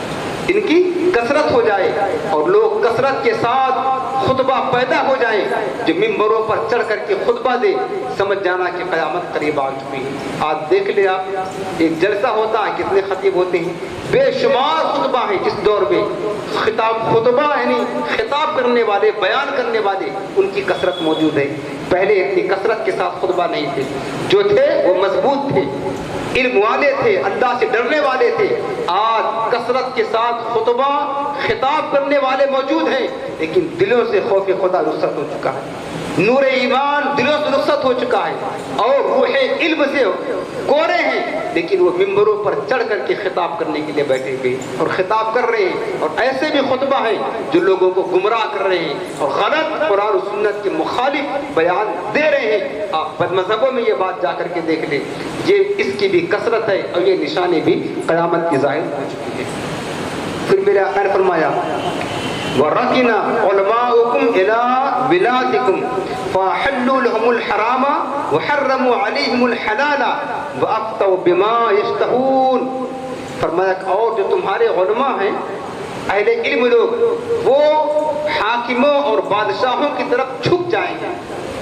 ان کی کثرت ہو جائے اور لوگ کثرت کے ساتھ خطبہ پیدا ہو جائے جو ممبروں پر چڑھ کر کے خطبہ دے، سمجھ جانا کہ قیامت قریب آ چکی ہے۔ آج دیکھ لے آپ ایک جلسہ ہوتا ہے کتنے خطیب ہوتے ہیں، بے شمار خطبہ ہیں اس دور میں، خطاب خطبہ یعنی خطاب کرنے والے، بیان کرنے والے ان کی کثرت موجود ہے۔ پہلے اتنی کثرت کے ساتھ خطبہ نہیں تھے، جو تھے وہ مضبوط تھے، علم والے تھے، اللہ سے ڈرنے والے تھے۔ آج کثرت کے ساتھ خطبہ خطاب کرنے والے موجود ہیں لیکن دلوں سے خوف خدا رخصت ہو چکا ہے، نور ایمان دلوں سے رخصت ہو چکا ہے اور روح علم سے گورے ہیں، لیکن وہ ممبروں پر چڑھ کر کے خطاب کرنے کے لیے بیٹھے ہوئے اور خطاب کر رہے ہیں، اور ایسے بھی خطبہ ہیں جو لوگوں کو گمراہ کر رہے ہیں اور غلط قرآن و سنت کے مخالف بیان دے رہے ہیں۔ آپ بد مذہبوں میں یہ بات جا کر کے دیکھ لیں، یہ اس کی بھی کثرت ہے اور یہ نشانی بھی قیامت کی ظاہر ہو چکی ہے۔ پھر میرے آقا نے فرمایا وَرَكِنَ عُلَمَاؤُكُمْ إِلَىٰ بِلَادِكُمْ فَأَحَلُّوا لَهُمُ الْحَرَامَ وَحَرَّمُوا عَلَيْهِمُ الْحَلَالَ وَأَفْتَوْا بِمَا يَشْتَهُونَ۔ فرمایا کہ اور جو تمہارے علماء ہیں، اہل علم لوگ، وہ حاکموں اور بادشاہوں کی طرف جھک جائیں گے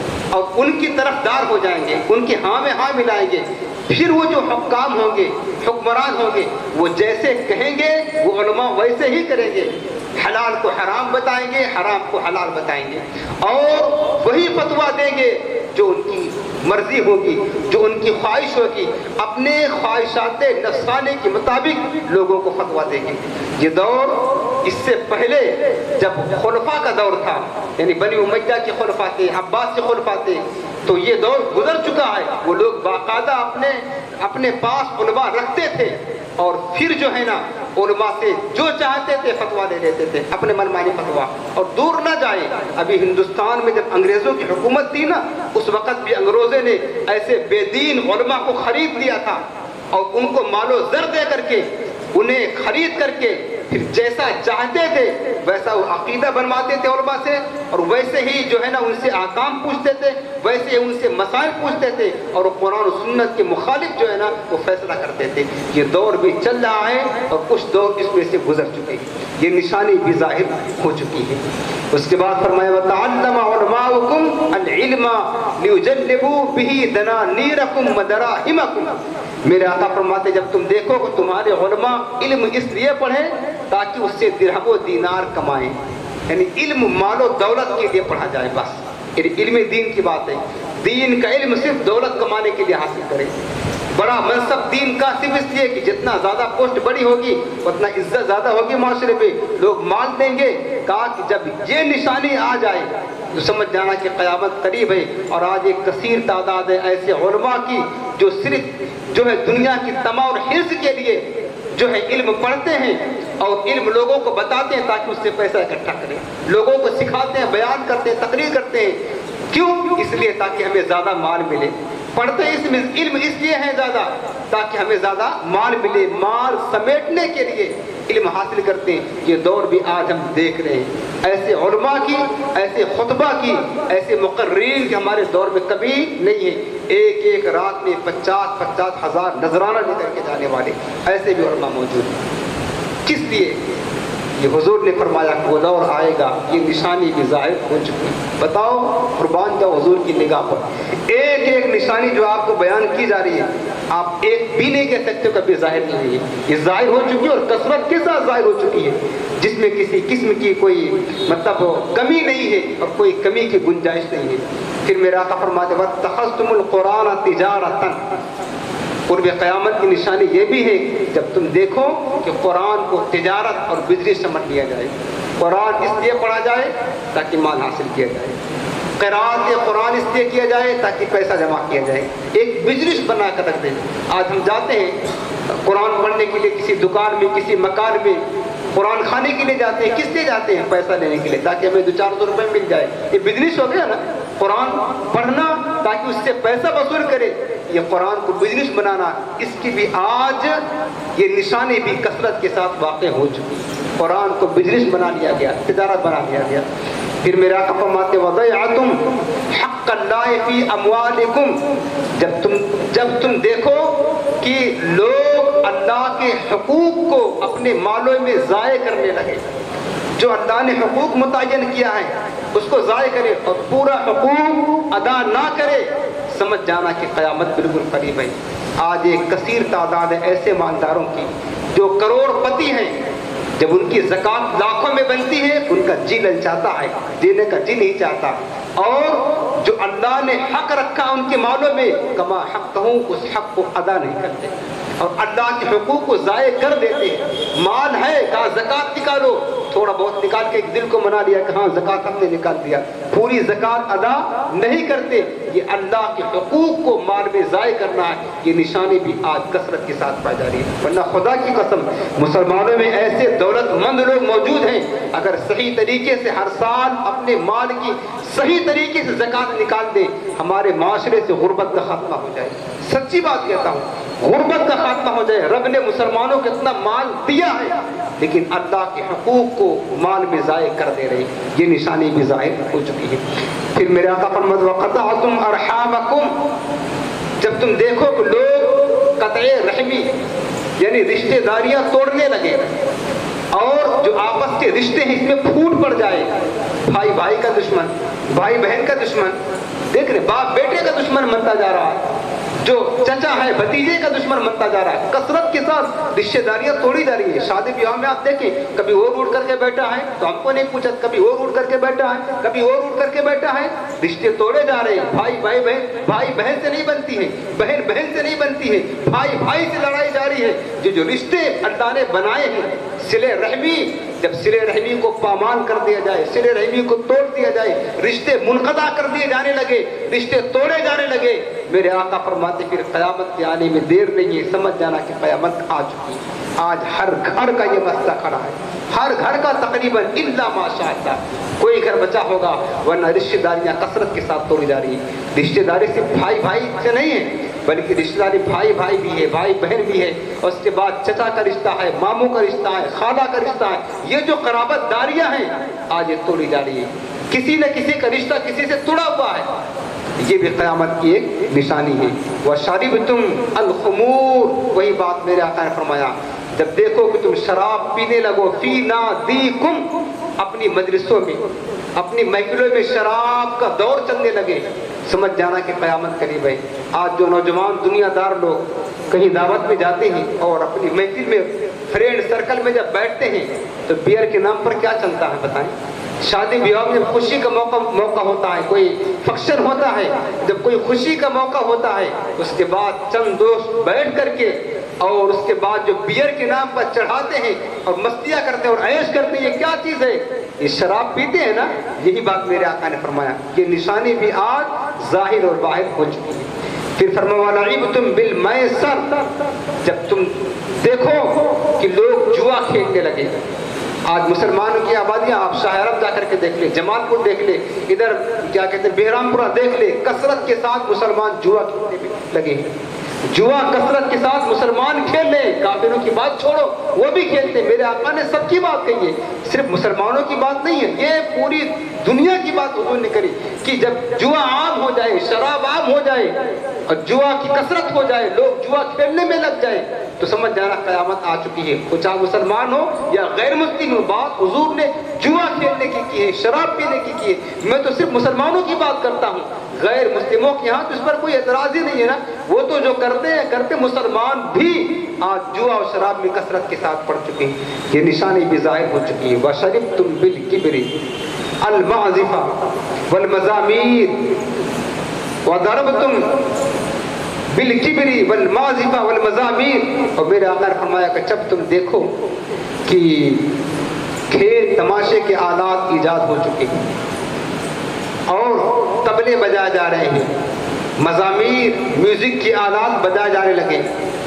اور ان کی طرف دار ہو جائیں گے، ان کی ہاں میں ہاں ملائیں گے۔ پھر وہ جو حکام ہوں گے، حکمران ہوں گے، وہ جیسے کہیں گے وہ علماء ویسے ہی کریں گے، حلال کو حرام بتائیں گے، حرام کو حلال بتائیں گے، اور وہی فتویٰ دیں گے جو ان کی مرضی ہوگی، جو ان کی خواہش ہوگی، اپنے خواہشات نفسانے کے مطابق لوگوں کو فتویٰ دیں گے۔ یہ دور اس سے پہلے جب خلفاء کا دور تھا، یعنی بنی امیہ کے خلفاء تھے، عباس کے خلفاء تھے، تو یہ دور گزر چکا ہے۔ وہ لوگ باقاعدہ اپنے اپنے پاس علماء رکھتے تھے اور پھر جو ہے نا علماء سے جو چاہتے تھے فتویٰ لے لیتے تھے، اپنے من مانی فتویٰ۔ اور دور نہ جائے، ابھی ہندوستان میں جب انگریزوں کی حکومت تھی نا، اس وقت بھی انگریزوں نے ایسے بے دین علماء کو خرید لیا تھا اور ان کو مال و زر دے کر کے، انہیں خرید کر کے پھر جیسا چاہتے تھے ویسا وہ عقیدہ بنواتے تھے علماء سے، اور ویسے ہی جو ہے نا ان سے احکام پوچھتے تھے، ویسے ہی ان سے مسائل پوچھتے تھے، اور وہ قرآن و سنت کے مخالف جو ہے نا وہ فیصلہ کرتے تھے۔ یہ دور بھی چل رہا ہے اور کچھ دور اس میں سے گزر چکے ہیں، یہ نشانی بھی ظاہر ہو چکی ہے۔ اس کے بعد فرمایا وَتَعَلَّمَ عُلَمَاؤُكُمْ الْعِلْمَ لِيُجَلِّبُوا بِهِ دَنَانِيرَكُمْ وَدَرَاهِمَكُمْ۔ میرے آقا فرماتے جب تم دیکھو کہ تمہارے علماء علم اس لیے پڑھیں تاکہ اس سے درہم و دینار کمائیں، یعنی علم مال و دولت کے لیے پڑھا جائے، بس علم دین کی بات ہے۔ دین کا علم صرف دولت کمانے کے لیے حاصل کرے، بڑا منصب دین کا صرف اس لیے کہ جتنا زیادہ پوسٹ بڑی ہوگی اتنا عزت زیادہ ہوگی معاشرے میں، لوگ مال دیں گے۔ کہا کہ جب یہ نشانی آ جائے تو سمجھ جانا کہ قیامت قریب ہے۔ اور آج ایک کثیر تعداد ہے ایسے علماء کی جو صرف جو ہے دنیا کی تما اور حرص کے لیے جو ہے علم پڑھتے ہیں اور علم لوگوں کو بتاتے ہیں تاکہ اس سے پیسہ اکٹھا کریں، لوگوں کو سکھاتے ہیں، بیان کرتے ہیں، تقریر کرتے ہیں۔ کیوں؟ اس لیے تاکہ ہمیں زیادہ مال ملے۔ پڑھتے اس میں علم اس لیے ہے زیادہ تاکہ ہمیں زیادہ مال ملے، مال سمیٹنے کے لیے، علم حاصل کرتے ہیں، یہ دور بھی آج ہم دیکھ رہے ہیں۔ ایسے علماء کی، ایسے خطبہ کی، ایسے مقررین کے ہمارے دور میں کبھی نہیں ہے۔ ایک ایک رات میں پچاس پچاس ہزار نذرانہ لے کر کے جانے والے ایسے بھی علماء موجود ہیں۔ کس لیے؟ یہ حضور نے فرمایا کہ وہ دور آئے گا، یہ نشانی بھی ظاہر ہو چکی ہے۔ بتاؤ، قربان جاؤ حضور کی نگاہ پر، ایک ایک نشانی جو آپ کو بیان کی جا رہی ہے، آپ ایک بھی نہیں کہہ سکتے کبھی ظاہر نہیں ہوئی ہے۔ یہ ظاہر ہو چکی ہے اور کثرت کے ساتھ ظاہر ہو چکی ہے، جس میں کسی قسم کی کوئی مطلب کمی نہیں ہے اور کوئی کمی کی گنجائش نہیں ہے۔ پھر میرا آقا فرماتے وَاتَّخَذْتُمُ الْقُرْآنَ تِجَارَةً، قرب قیامت کی نشانی یہ بھی ہے جب تم دیکھو کہ قرآن کو تجارت اور بزنس سمجھ لیا جائے۔ قرآن اس لیے پڑھا جائے تاکہ مال حاصل کیا جائے، قرآن قرآن اس لیے کیا جائے تاکہ پیسہ جمع کیا جائے، ایک بزنس بنا کر رکھ دیں۔ آج ہم جاتے ہیں قرآن پڑھنے کے لیے کسی دکان میں، کسی مکان میں، قرآن کھانے کے لیے جاتے ہیں، کس لیے جاتے ہیں؟ پیسہ لینے کے لیے، تاکہ ہمیں دو چار سو روپئے مل جائے۔ یہ بزنس ہو گیا نا، قرآن پڑھنا تاکہ اس سے پیسہ وصول کرے، یہ قرآن کو بزنس بنانا، اس کی بھی آج یہ نشانی بھی کثرت کے ساتھ واقع ہو چکی۔ قرآن کو بزنس بنا لیا گیا، تجارت بنا لیا گیا۔ پھر میرا آقا فرماتے وَضَيْعَتُمْ حَقَّ اللَّهِ فِي أَمْوَالِكُمْ، جب تم جب تم دیکھو کہ لوگ اللہ کے حقوق کو اپنے مالوں میں ضائع کرنے لگے، جو اللہ نے حقوق متعین کیا ہے اس کو ضائع کرے اور پورا حقوق ادا نہ کرے، سمجھ جانا کہ قیامت بالکل قریب ہے۔ آج ایک کثیر تعداد ہے ایسے مالداروں کی جو کروڑ پتی ہیں، جب ان کی زکوٰۃ لاکھوں میں بنتی ہے ان کا جی للچاتا ہے، دینے کا جی نہیں چاہتا، اور جو اللہ نے حق رکھا ان کے مالوں میں کما حق کہوں اس حق کو ادا نہیں کرتے اور اللہ کے حقوق کو ضائع کر دیتے ہیں۔ مال ہے، کہا زکوٰۃ نکالو، تھوڑا بہت نکال کے ایک دل کو منا لیا کہ ہاں زکوٰۃ ہم نے نکال دیا، پوری زکوٰۃ ادا نہیں کرتے۔ یہ اللہ کے حقوق کو مال میں ضائع کرنا ہے، یہ نشانی بھی آج کثرت کے ساتھ پائی جا رہی ہے۔ ورنہ خدا کی قسم مسلمانوں میں ایسے دولت مند لوگ موجود ہیں، اگر صحیح طریقے سے ہر سال اپنے مال کی صحیح طریقے سے زکوٰۃ نکال دیں، ہمارے معاشرے سے غربت کا خاتمہ ہو جائے۔ سچی بات کہتا ہوں، غربت کا خاتمہ ہو جائے۔ رب نے مسلمانوں کو اتنا مال دیا ہے لیکن اللہ کے حقوق کو مال میں ضائع کر دے رہے، یہ نشانی بھی ظاہر ہو چکی ہے۔ پھر میرے آقا فرماتے وَقَطَعْتُمْ أَرْحَامَكُمْ، جب تم دیکھو کہ لوگ قطع رحمی یعنی رشتہ داریاں توڑنے لگے اور جو آپس کے رشتے ہیں اس میں پھوٹ پڑ جائے، بھائی بھائی کا دشمن، بھائی بہن کا دشمن، دیکھ رہے باپ بیٹے کا دشمن بنتا جا رہا ہے، جو چچا ہے بھتیجے کا دشمن بنتا جا رہا ہے، کثرت کے ساتھ رشتہ داریاں توڑی جا رہی ہیں۔ شادی بیاہ میں آپ دیکھیں، کبھی وہ روٹ کر کے بیٹھا ہے تو ہم کو نہیں پوچھا، کبھی وہ روٹ کر کے بیٹھا ہے، کبھی وہ روٹ کر کے بیٹھا ہے، رشتے توڑے جا رہے ہیں۔ بھائی بھائی بہن بھائی بہن سے نہیں بنتی ہے، بہن بہن سے نہیں بنتی ہے، بھائی بھائی سے لڑائی جاری ہے۔ جو جو رشتے اللہ نے بنائے ہیں، صلہ رحمی، جب صلہ رحمی کو پامال کر دیا جائے، صلہ رحمی کو توڑ دیا جائے، رشتے منقطع کر دیے جانے لگے، رشتے توڑے جانے لگے، میرے آقا فرماتے پھر قیامت کے آنے میں دیر نہیں ہے، سمجھ جانا کہ قیامت آ چکی ہے۔ آج ہر گھر کا یہ مسئلہ کھڑا ہے، ہر گھر کا تقریباً الا ماشاء اللہ کوئی گھر بچا ہوگا، ورنہ رشتہ داریاں کثرت کے ساتھ توڑی جا رہی ہیں۔ رشتہ داری صرف بھائی بھائی سے نہیں ہے بلکہ رشتہ داری بھائی بھائی بھی ہے، بھائی بہن بھی ہے، اور اس کے بعد چچا کا رشتہ ہے، ماموں کا رشتہ ہے، خالہ کا رشتہ ہے، یہ جو قرابت داریاں ہیں آج یہ توڑی جا رہی ہے۔ کسی نہ کسی کا رشتہ کسی سے توڑا ہوا ہے، یہ بھی قیامت کی ایک نشانی ہے۔ وَشَرِبْتُمْ الْخُمُورَ، وہی بات میرے آقا نے فرمایا، جب دیکھو کہ تم شراب پینے لگو، فی نادیکم، اپنی مجلسوں میں اپنی محفلوں میں شراب کا دور چلنے لگے، سمجھ جانا کہ قیامت قریب ہے۔ آج جو نوجوان دنیا دار لوگ کہیں دعوت میں جاتے ہیں اور اپنی محفل میں فرینڈ سرکل میں جب بیٹھتے ہیں تو بیئر کے نام پر کیا چلتا ہے بتائیں؟ شادی بیاہ میں خوشی کا موقع موقع ہوتا ہے، کوئی فنکشن ہوتا ہے، جب کوئی خوشی کا موقع ہوتا ہے اس کے بعد چند دوست بیٹھ کر کے اور اس کے بعد جو بیئر کے نام پر چڑھاتے ہیں اور مستیاں کرتے ہیں اور عیش کرتے ہیں، یہ کیا چیز ہے؟ یہ شراب پیتے ہیں نا، یہی بات میرے آقا نے فرمایا، یہ نشانی بھی آج ظاہر اور باہر ہو چکی ہے۔ پھر فرمایا وَلَعِبْتُمْ بِالْمَيْسَرِ، جب تم دیکھو کہ لوگ جوا کھیلنے لگے۔ آج مسلمانوں کی آبادیاں آپ شاہ عرب جا کر کے دیکھ لیں، جمال پور دیکھ لیں، ادھر کیا کہتے ہیں بہرام پورہ دیکھ لیں، کثرت کے ساتھ مسلمان جوا کھیلنے لگے ہیں۔ جوا کثرت کے ساتھ مسلمان کھیل رہے، کافروں کی بات چھوڑو، وہ بھی کھیلتے ہیں۔ میرے آقا نے سب کی بات کہی ہے، صرف مسلمانوں کی بات نہیں ہے، یہ پوری دنیا کی بات حضور نے کری کہ جب جوا عام ہو جائے، شراب عام ہو جائے اور جوا کی کثرت ہو جائے، لوگ جوا کھیلنے میں لگ جائیں، تو سمجھ جانا قیامت آ چکی ہے۔ وہ چاہے مسلمان ہو یا غیر مسلم ہو، بات حضور نے جوا کھیلنے کی کی ہے، شراب پینے کی کی ہے۔ میں تو صرف مسلمانوں کی بات کرتا ہوں، غیر مسلموں کے یہاں تو اس پر کوئی اعتراض ہی نہیں ہے نا، وہ تو جو کرتے ہیں کرتے، مسلمان بھی آج جوا اور شراب میں کثرت کے ساتھ پڑ چکے ہیں، یہ نشانی بھی ظاہر ہو چکی ہے۔ وَشَرِبْتُمْ بِالْكِبْرِ الْمَعْزِفَ وَالْمَزَامِيرِ وَضَرَبْتُمْ بِالْكِبْرِ وَالْمَعْزِفَ وَالْمَزَامِيرِ، اور میرے آقا نے فرمایا کہ جب تم دیکھو کہ کھیل تماشے کے آلات ایجاد ہو چکے ہیں اور طبلے بجائے جا رہے ہیں، مزامیر میوزک کے آلات بجائے جانے لگے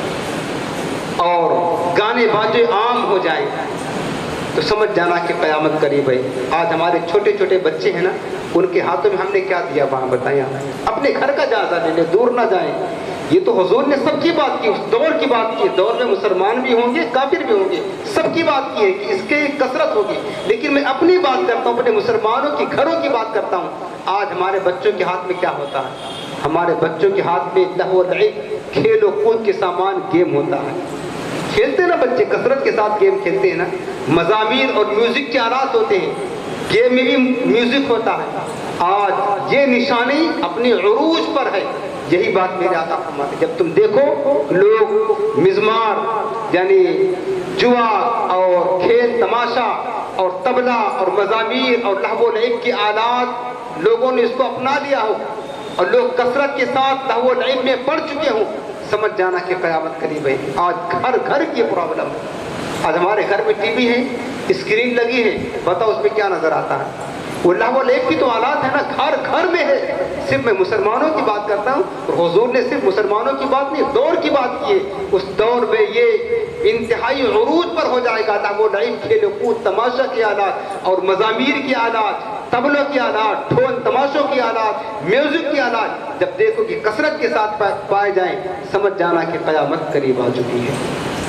اور گانے باجے عام ہو جائیں، تو سمجھ جانا کہ قیامت قریب ہے۔ آج ہمارے چھوٹے چھوٹے بچے ہیں نا، ان کے ہاتھوں میں ہم نے کیا دیا وہاں بتائیں، اپنے گھر کا جائزہ لے لیں، دور نہ جائیں۔ یہ تو حضور نے سب کی بات کی، اس دور کی بات کی، دور میں مسلمان بھی ہوں گے، کافر بھی ہوں گے، سب کی بات کی ہے کہ اس کی کثرت ہوگی، لیکن میں اپنی بات کرتا ہوں، اپنے مسلمانوں کی گھروں کی بات کرتا ہوں۔ آج ہمارے بچوں کے ہاتھ میں کیا ہوتا ہے؟ ہمارے بچوں کے ہاتھ میں لہو و لعب، کھیل و کود کے سامان، گیم ہوتا ہے، کھیلتے ہیں نا بچے، کثرت کے ساتھ گیم کھیلتے ہیں نا، مزامیر اور میوزک کے آلات ہوتے ہیں، گیم میں بھی میوزک ہوتا ہے۔ آج یہ نشانی اپنی عروج پر ہے، یہی بات میرے آقا فرماتے ہیں، جب تم دیکھو لوگ مزمار یعنی جوا اور کھیل تماشا اور طبلہ اور مزامیر اور لہو و لعب کے آلات لوگوں نے اس کو اپنا لیا ہو اور لوگ کثرت کے ساتھ لہو و لعب میں پڑ چکے ہوں، سمجھ جانا کہ قیامت قریب ہے۔ آج گھر گھر کی پرابلم ہے، آج ہمارے گھر میں ٹی وی ہے، اسکرین لگی ہے، بتاؤ اس میں کیا نظر آتا ہے؟ وہ لہو و لعب کی تو آلات ہے نا، گھر گھر میں ہے۔ صرف میں مسلمانوں کی بات کرتا ہوں، اور حضور نے صرف مسلمانوں کی بات نہیں، دور کی بات کی ہے۔ اس دور میں یہ انتہائی عروج پر ہو جائے گا، لہو و لعب، کھیل و کود، تماشا کے آلات اور مزامیر کے آلات، طبلوں کی آلات، ڈھول تماشوں کی آلات، میوزک کی آلات جب دیکھو کہ کثرت کے ساتھ پائے جائیں، سمجھ جانا کہ قیامت قریب آ چکی ہے۔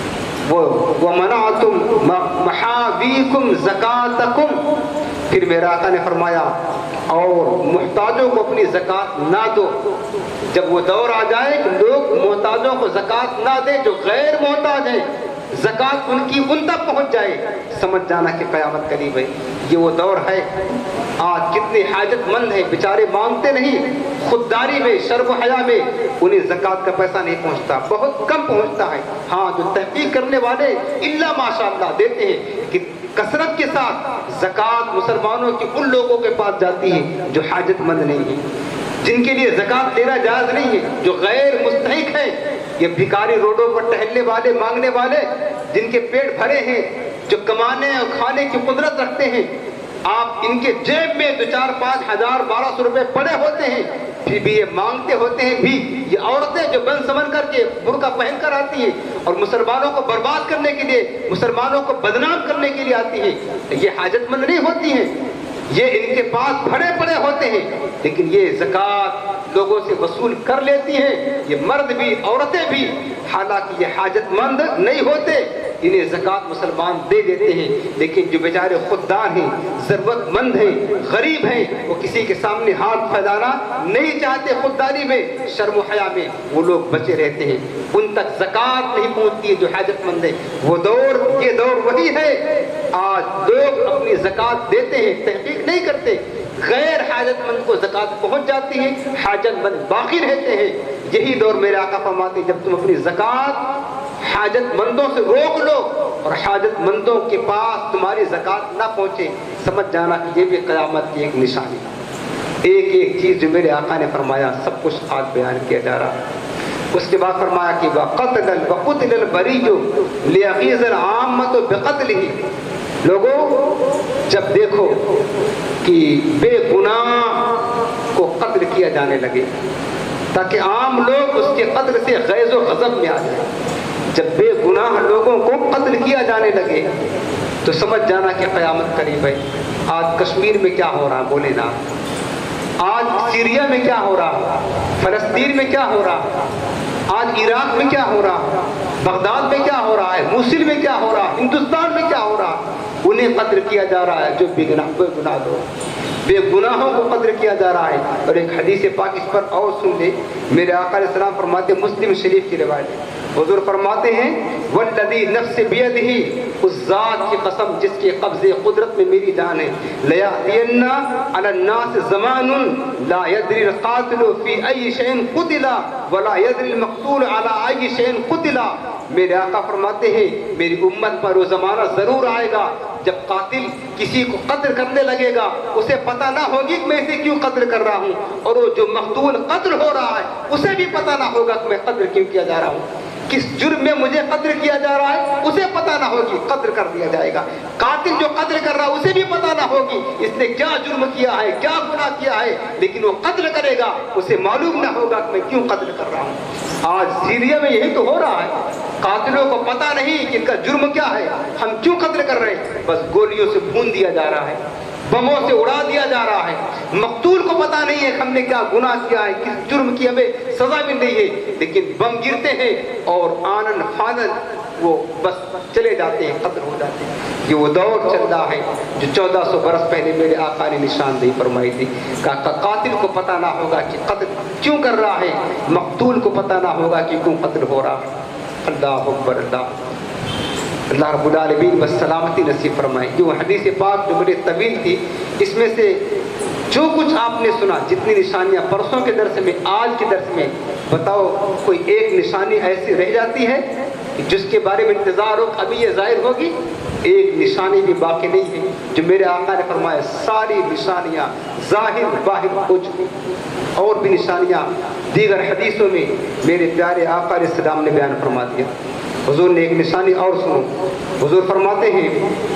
وَمَنَعْتُمْ مَحَابِيكُمْ زَكَاتَكُمْ، پھر میرا آقا نے فرمایا اور محتاجوں کو اپنی زکوٰۃ نہ دو۔ جب وہ دور آ جائے کہ لوگ محتاجوں کو زکوٰۃ نہ دیں، جو غیر محتاج ہیں، زکوٰۃ ان کی ان تک پہنچ جائے، سمجھ جانا کہ قیامت قریب ہے۔ یہ وہ دور ہے۔ آج کتنے حاجت مند ہیں، بیچارے مانگتے نہیں، خودداری میں، شرم و حیا میں انہیں زکوٰۃ کا پیسہ نہیں پہنچتا، بہت کم پہنچتا ہے۔ ہاں جو تحقیق کرنے والے الا ماشاء اللہ دیتے ہیں کہ کثرت کے ساتھ زکوٰۃ مسلمانوں کی ان لوگوں کے پاس جاتی ہے جو حاجت مند نہیں ہیں، جن کے لیے زکوٰۃ دینا جائز نہیں ہے، جو غیر مستحق ہیں، یہ بھکاری روڈوں پر ٹہلنے والے، مانگنے والے، جن کے پیٹ بھرے ہیں، جو کمانے اور کھانے کی قدرت رکھتے ہیں، آپ ان کے جیب میں دو چار پانچ ہزار بارہ سو روپے پڑے ہوتے ہیں، پھر بھی یہ مانگتے ہوتے ہیں بھی۔ یہ عورتیں جو بن سمن کر کے برقع پہن کر آتی ہیں اور مسلمانوں کو برباد کرنے کے لیے، مسلمانوں کو بدنام کرنے کے لیے آتی ہیں، یہ حاجت مند نہیں ہوتی ہیں، یہ ان کے پاس بھرے پڑے ہوتے ہیں، لیکن یہ زکوٰۃ لوگوں سے وصول کر لیتی ہیں، یہ مرد بھی عورتیں بھی، حالانکہ یہ حاجت مند نہیں ہوتے، انہیں زکوٰۃ مسلمان دے دیتے ہیں، لیکن جو بیچارے خوددار ہیں، ضرورت مند ہیں، غریب ہیں، وہ کسی کے سامنے ہاتھ پھیلانا نہیں چاہتے، خودداری میں، شرم و حیا میں وہ لوگ بچے رہتے ہیں، ان تک زکوٰۃ نہیں پہنچتی ہے جو حاجت مند ہے۔ وہ دور، یہ دور وہی ہے۔ آج لوگ اپنی زکوٰۃ دیتے ہیں، تحقیق نہیں کرتے، غیر حاجت مند کو زکوٰۃ پہنچ جاتی ہے، حاجت مند باقی رہتے ہیں۔ یہی دور میرے آقا فرماتے ہیں، جب تم اپنی زکوٰۃ حاجت مندوں سے روک لو اور حاجت مندوں کے پاس تمہاری زکوٰۃ نہ پہنچے، سمجھ جانا کہ یہ بھی قیامت کی ایک نشانی ہے۔ ایک ایک چیز جو میرے آقا نے فرمایا، سب کچھ آج بیان کیا جا رہا۔ اس کے بعد فرمایا کہ وَقَتْلَ وَقُتِلَ الْبَرِيُّ لِيَغِيظَ الْعَامَّةُ بِقَتْلِهِ، لوگوں جب دیکھو کہ بے گناہ کو قتل کیا جانے لگے تاکہ عام لوگ اس کے قتل سے غیظ و غضب میں آ جائیں، جب بے گناہ لوگوں کو قتل کیا جانے لگے تو سمجھ جانا کہ قیامت قریب ہے۔ آج کشمیر میں کیا ہو رہا بولے نا، آج سیریا میں کیا ہو رہا، فلسطین میں کیا ہو رہا، آج عراق میں کیا ہو رہا ہے، بغداد میں کیا ہو رہا ہے، موصل میں کیا ہو رہا ہے، ہندوستان میں کیا ہو رہا ہے، انہیں قتل کیا جا رہا ہے جو بے گناہ بے گناہ لوگ، بے گناہوں کو قتل کیا جا رہا ہے۔ اور ایک حدیث پاک اس پر اور سن لے، میرے آقا علیہ السلام فرماتے، مسلم شریف کی روایت ہے، حضور فرماتے ہیں والذی نفس بیدہ، اس ذات کی قسم جس کے قبضے قدرت میں میری جان ہے، لیأتین علی الناس زمان لا یدری القاتل فی ای شیء قتل ولا یدری المقتول علی ای شیء قتل۔ میرے آقا فرماتے ہیں میری امت پر وہ زمانہ ضرور آئے گا جب قاتل کسی کو قتل کرنے لگے گا، اسے پتہ نہ ہوگی کہ میں اسے کیوں قتل کر رہا ہوں، اور وہ جو مقتول قتل ہو رہا ہے اسے بھی پتہ نہ ہوگا کہ میں قتل کیوں کیا جا رہا ہوں، کس جرم میں مجھے قتل کیا جا رہا ہے اسے پتہ نہ ہوگی، قتل کر دیا جائے گا۔ قاتل جو قتل کر رہا ہے اسے بھی پتہ نہ ہوگی اس نے کیا جرم کیا ہے، کیا گناہ کیا ہے، لیکن وہ قتل کرے گا، اسے معلوم نہ ہوگا کہ میں کیوں قتل کر رہا ہوں۔ آج سیریا میں یہی تو ہو رہا ہے، قاتلوں کو پتہ نہیں کہ ان کا جرم کیا ہے، ہم کیوں قتل کر رہے ہیں، بس گولیوں سے بھون دیا جا رہا ہے، بموں سے اڑا دیا جا رہا ہے۔ مقتول کو پتہ نہیں ہے کہ ہم نے کیا گناہ کیا ہے، کس جرم کی ہمیں سزا مل رہی ہے، لیکن بم گرتے ہیں اور آنن فانن وہ بس چلے جاتے ہیں، قتل ہو جاتے ہیں۔ یہ وہ دور چل رہا ہے جو چودہ سو برس پہلے میرے آقا نے نشاندہی فرمائی تھی کہ قاتل کو پتہ نہ ہوگا کہ قتل کیوں کر رہا ہے، مقتول کو پتہ نہ ہوگا کہ کیوں قتل ہو رہا ہے۔ اللہ اکبر، اللہ اللہ رب العالمین بس سلامتی نصیب فرمائے۔ جو حدیث پاک جو بڑی طویل تھی، اس میں سے جو کچھ آپ نے سنا، جتنی نشانیاں پرسوں کے درس میں، آج کے درس میں، بتاؤ کوئی ایک نشانی ایسی رہ جاتی ہے جس کے بارے میں انتظار ہو ابھی یہ ظاہر ہوگی؟ ایک نشانی بھی باقی نہیں ہے۔ جو میرے آقا نے فرمایا ساری نشانیاں ظاہر باہر ہو چکی، اور بھی نشانیاں دیگر حدیثوں میں میرے پیارے آقا علیہ السلام نے بیان فرما دیا۔ حضور نے ایک نشانی اور سنو، حضور فرماتے ہیں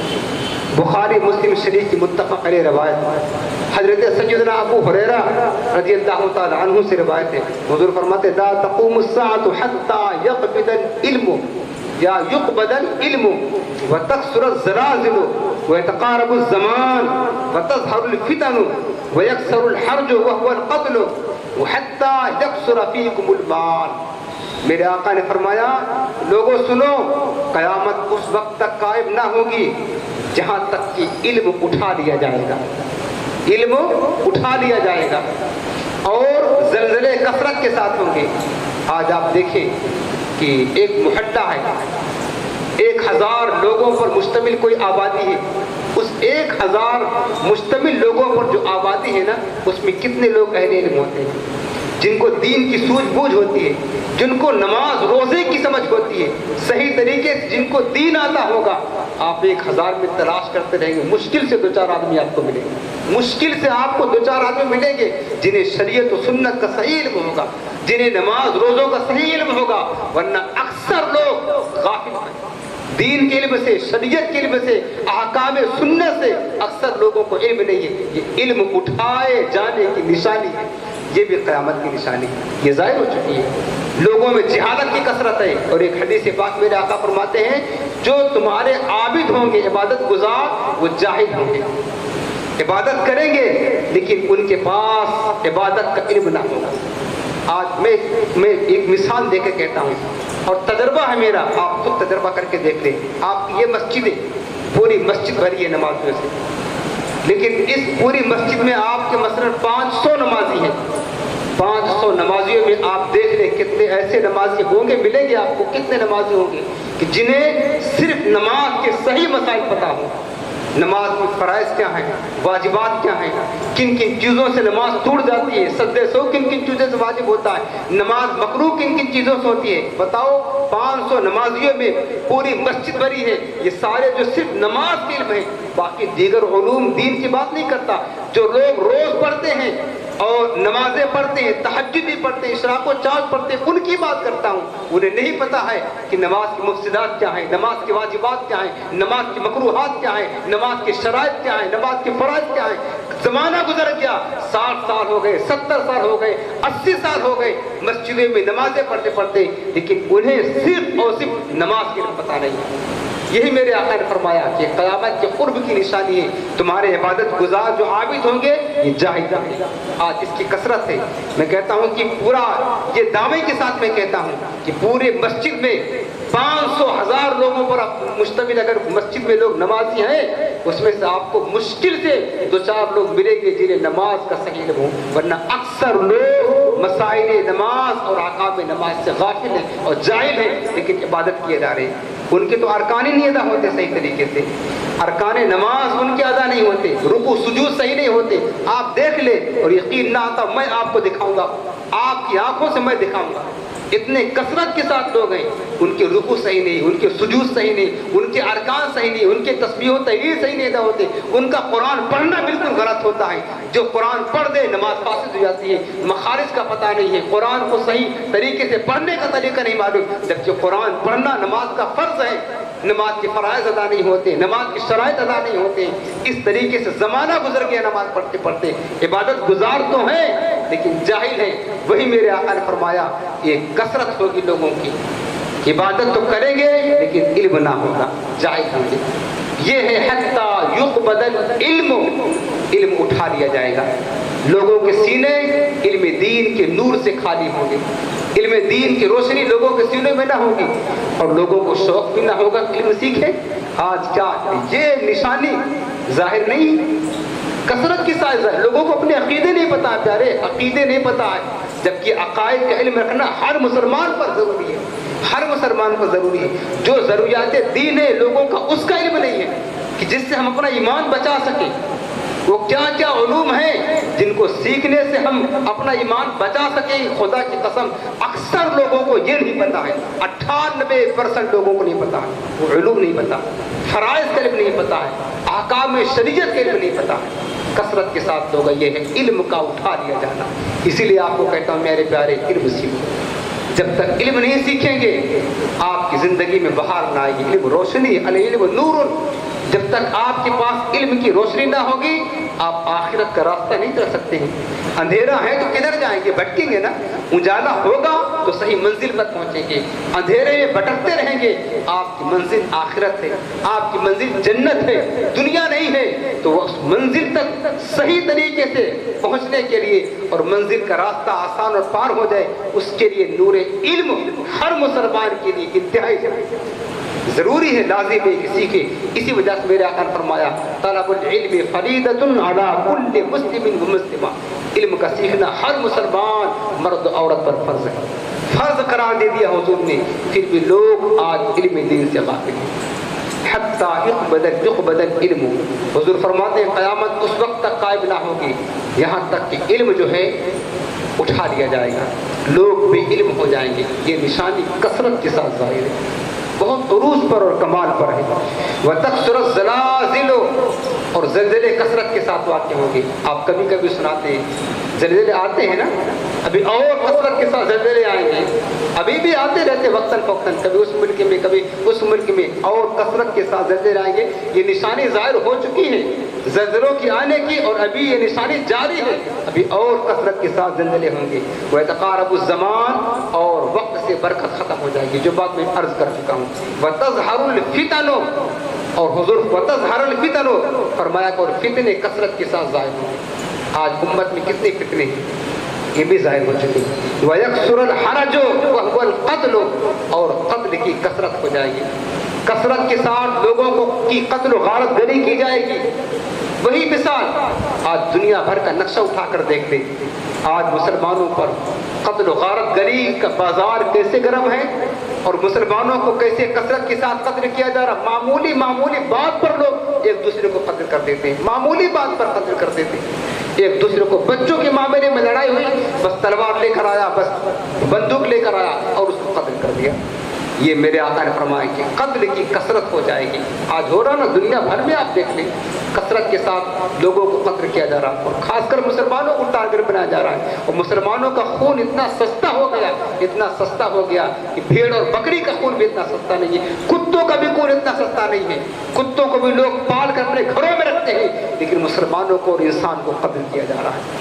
بخاری مسلم شریف کی متفق علیہ روایت، حضرت سیدنا ابو ہریرہ رضی اللہ تعالی عنہ سے روایت ہے، حضور فرماتے ہیں لا تقوم الساعة حتى يقبض العلم یا يقبض العلم وتكثر الزلازل ويتقارب الزمان وتظهر الفتن ويكثر الحرج وهو القتل وحتى يكثر فيكم المال۔ میرے آقا نے فرمایا لوگوں سنو، قیامت اس وقت تک قائم نہ ہوگی جہاں تک کہ علم اٹھا لیا جائے گا، علم اٹھا لیا جائے گا، اور زلزلے کثرت کے ساتھ ہوں گے۔ آج آپ دیکھیں کہ ایک محلہ ہے، ایک ہزار لوگوں پر مشتمل کوئی آبادی ہے، اس ایک ہزار مشتمل لوگوں پر جو آبادی ہے نا، اس میں کتنے لوگ اہل علم ہوتے ہیں، جن کو دین کی سوجھ بوجھ ہوتی ہے، جن کو نماز روزے کی سمجھ ہوتی ہے، صحیح طریقے سے جن کو دین آتا ہوگا۔ آپ ایک ہزار میں تلاش کرتے رہیں گے، مشکل سے دو چار آدمی آپ کو ملیں گے، مشکل سے آپ کو دو چار آدمی ملیں گے جنہیں شریعت و سنت کا صحیح علم ہوگا، جنہیں نماز روزوں کا صحیح علم ہوگا، ورنہ اکثر لوگ غافل ہیں دین کے علم سے، شریعت کے علم سے، احکام سنت سے، اکثر لوگوں کو علم نہیں ہے۔ یہ علم اٹھائے جانے کی نشانی ہے، یہ بھی قیامت کی نشانی یہ ظاہر ہو چکی ہے۔ لوگوں میں جہالت کی کثرت ہے، اور ایک حدیث پاک میرے آقا فرماتے ہیں جو تمہارے عابد ہوں گے، عبادت گزار، وہ جاہل ہوں گے، عبادت کریں گے لیکن ان کے پاس عبادت کا علم نہ ہوگا۔ آج میں میں ایک مثال دے کے کہتا ہوں، اور تجربہ ہے میرا، آپ خود تجربہ کر کے دیکھ لیں۔ آپ کی یہ مسجدیں پوری مسجد بھری ہے نمازیوں سے، لیکن اس پوری مسجد میں آپ کے مثلاً پانچ سو نمازی ہیں، پانچ سو نمازیوں میں آپ دیکھ لیں کتنے ایسے نمازی ہوں گے، ملیں گے آپ کو کتنے نمازی ہوں گے کہ جنہیں صرف نماز کے صحیح مسائل پتہ ہوں، نماز میں فرائض کیا ہیں، واجبات کیا ہیں، کن کن چیزوں سے نماز ٹوٹ جاتی ہے، سجدے سو کن کن چیزوں سے واجب ہوتا ہے، نماز مکروہ کن کن چیزوں سے ہوتی ہے۔ بتاؤ پانچ سو نمازیوں میں پوری مسجد بھری ہے، یہ سارے جو صرف نماز کے علم ہیں، باقی دیگر علوم دین کی بات نہیں کرتا۔ جو لوگ روز پڑھتے ہیں اور نمازیں پڑھتے ہیں، تہجد بھی پڑھتے ہیں، اشراق و چاند پڑھتے ہیں، ان کی بات کرتا ہوں۔ انہیں نہیں پتا ہے کہ نماز کی مفسدات کیا ہیں، نماز کے واجبات کیا ہیں، نماز کی مکروہات کیا ہیں، نماز کی شرائط کیا ہیں، نماز کے فرائض کیا ہیں۔ زمانہ گزر گیا، ساٹھ سال ہو گئے، ستر سال ہو گئے، اسی سال ہو گئے مسجدوں میں نمازیں پڑھتے پڑھتے، لیکن انہیں صرف اور صرف نماز کے لیے پتہ نہیں ہے۔ یہی میرے آقا نے فرمایا کہ قیامت کے قرب کی نشانی ہے تمہارے عبادت گزار جو عابد ہوں گے یہ جاہد ہوں گے۔ آج اس کی کثرت ہے، میں کہتا ہوں کہ پورا یہ دعوے کے ساتھ میں کہتا ہوں کہ پورے مسجد میں پانچ سو ہزار لوگوں پر مشتمل اگر مسجد میں لوگ نمازی ہیں اس میں سے آپ کو مشکل سے دو چار لوگ ملیں گے جنہیں نماز کا صحیح علم ہو، ورنہ اکثر لوگ مسائل نماز اور احکام نماز سے غافل ہیں اور جاہل ہیں، لیکن عبادت کیے جا رہے ہیں۔ ان کے تو ارکان ہی نہیں ادا ہوتے صحیح طریقے سے، ارکان نماز ان کے ادا نہیں ہوتے، رکوع سجود صحیح نہیں ہوتے۔ آپ دیکھ لیں اور یقین نہ آتا میں آپ کو دکھاؤں گا، آپ کی آنکھوں سے میں دکھاؤں گا، اتنے کثرت کے ساتھ لوگ ہیں ان کے رکوع صحیح نہیں، ان کے سجود صحیح نہیں، ان کے ارکان صحیح نہیں، ان کے تسبیح و تحلیل صحیح نہیں ادا ہوتے، ان کا قرآن پڑھنا بالکل غلط ہوتا ہے۔ جو قرآن پڑھ دے نماز فاسد ہو جاتی ہے، مخارج کا پتہ نہیں ہے، قرآن کو صحیح طریقے سے پڑھنے کا طریقہ نہیں معلوم، جبکہ قرآن پڑھنا نماز کا فرض ہے، نماز کے فرائض ادا نہیں ہوتے، نماز کی شرائط ادا نہیں ہوتے۔ اس طریقے سے زمانہ گزر گیا نماز پڑھتے پڑھتے، عبادت گزار تو ہیں لیکن جاہل ہیں۔ وہی میرے آقا نے فرمایا یہ کثرت ہوگی لوگوں کی، عبادت تو کریں گے لیکن علم نہ ہوگا، جاہل ہوں گے۔ یہ ہے حتی یقبض العلم، علم اٹھا لیا جائے گا، لوگوں کے سینے علم دین کے نور سے خالی ہوں گے، علم دین کی روشنی لوگوں کے سینے میں نہ ہوگی اور لوگوں کو شوق بھی نہ ہوگا علم سیکھیں۔ آج کیا یہ نشانی ظاہر نہیں، کثرت کی سائز ہے، لوگوں کو اپنے عقیدے نہیں پتا ہے، پیارے عقیدے نہیں پتا ہے، جبکہ عقائد کا علم رکھنا ہر مسلمان پر ضروری ہے، ہر مسلمان پر ضروری ہے۔ جو ضروریات دین ہے لوگوں کا اس کا علم نہیں ہے کہ جس سے ہم اپنا ایمان بچا سکیں، وہ کیا کیا علوم ہیں جن کو سیکھنے سے ہم اپنا ایمان بچا سکیں۔ خدا کی قسم اکثر لوگوں کو یہ نہیں پتا ہے، اٹھانوے پرسنٹ لوگوں کو نہیں پتا ہے، وہ علوم نہیں پتا، فرائض کا علم نہیں پتا ہے، احکام شریعت کا علم نہیں پتا ہے۔ کثرت کے ساتھ لوگ یہ ہے علم کا اٹھا لیا جانا۔ اسی لیے آپ کو کہتا ہوں میرے پیارے علم سیکھو، جب تک علم نہیں سیکھیں گے آپ کی زندگی میں بہار نہ آئے گی۔ علم روشنی، العلم نور، جب تک آپ کے پاس علم کی روشنی نہ ہوگی آپ آخرت کا راستہ نہیں چل سکتے ہیں۔ اندھیرا ہے تو کدھر جائیں گے، بھٹکیں گے نا، اجالا ہوگا تو صحیح منزل پر پہنچیں گے، اندھیرے میں بھٹکتے رہیں گے آپ کی منزل آخرت ہے، آپ کی منزل جنت ہے، دنیا نہیں ہے۔ تو اس منزل تک صحیح طریقے سے پہنچنے کے لیے اور منزل کا راستہ آسان اور پار ہو جائے اس کے لیے نور علم ہر مسلمان کے لیے انتہائی ضروری ہے، لازم ہے کہ سیکھے۔ اسی وجہ سے میرے آقا نے فرمایا طلب العلم فریضۃ علی کل مسلم و مسلمہ، علم کا سیکھنا ہر مسلمان مرد و عورت پر فرض ہے، فرض قرار دے دیا حضور نے، پھر بھی لوگ آج علم دین سے غافل ہیں۔ حتی یقبض یقبض العلم، حضور فرماتے ہیں قیامت اس وقت تک قائم نہ ہوگی یہاں تک کہ علم جو ہے اٹھا لیا جائے گا، لوگ بے علم ہو جائیں گے۔ یہ نشانی کثرت کے ساتھ ظاہر ہے، بہت عروج پر اور کمال پر ہے۔ وَتَكْثُرُ الزَّلَازِلُ، اور زلزلے کثرت کے ساتھ واقع ہوں گے۔ آپ کبھی کبھی سناتے ہیں زلزلے آتے ہیں نا، ابھی اور کثرت کے ساتھ زلزلے آئیں گے، ابھی بھی آتے رہتے وقتاً فوقتاً، کبھی اس ملک میں کبھی اس ملک میں، اور کثرت کے ساتھ زلزلے آئیں گے۔ یہ نشانی ظاہر ہو چکی ہے زلزلوں کی آنے کی، اور ابھی یہ نشانی جاری ہے، ابھی اور کثرت کے ساتھ زلزلے ہوں گے۔ وَيَتَقَارَبُ الزَّمَانُ، اور وقت سے برکت ختم ہو جائے گی، جو بات میں عرض کر چکا ہوں۔ وَتَظْهَرُ الْفِتَنُ، اور حضور وَتَظْهَرُ الْفِتَنُ فرمایا کہ اور فتنے کثرت کے ساتھ ظاہر ہوں گے۔ آج امت میں کتنے فتنے ہیں یہ بھی ظاہر ہو چکے ہیں۔ وَيَكْثُرُ الْحَرَجُ وَهُوَ الْقَتْلُ، اور قتل کی کثرت ہو جائے گی، کثرت کے ساتھ لوگوں کو کی قتل و غارت گری کی جائے گی۔ وہی مثال آج دنیا بھر کا نقشہ اٹھا کر دیکھ لیں، آج مسلمانوں پر قتل و غارت گری کا بازار کیسے گرم ہے، اور مسلمانوں کو کیسے کثرت کے ساتھ قتل کیا جا رہا۔ معمولی معمولی بات پر لوگ ایک دوسرے کو قتل کر دیتے ہیں، معمولی بات پر قتل کر دیتے ہیں ایک دوسرے کو۔ بچوں کے معاملے میں لڑائی ہوئی، بس تلوار لے کر آیا، بس بندوق لے کر آیا اور اس کو قتل کر دیا۔ یہ میرے آقا نے فرمایا کہ قتل کی کثرت ہو جائے گی۔ آج ہو رہا نا دنیا بھر میں، آپ دیکھ لیں کثرت کے ساتھ لوگوں کو قتل کیا جا رہا، اور خاص کر مسلمانوں کو ٹارگٹ بنایا جا رہا ہے۔ اور مسلمانوں کا خون اتنا سستا ہو گیا، اتنا سستا ہو گیا کہ بھیڑ اور بکری کا خون بھی اتنا سستا نہیں ہے، کتوں کا بھی خون اتنا سستا نہیں ہے۔ کتوں کو بھی لوگ پال کر اپنے گھروں میں رکھتے ہیں، لیکن مسلمانوں کو اور انسان کو قتل کیا جا رہا ہے۔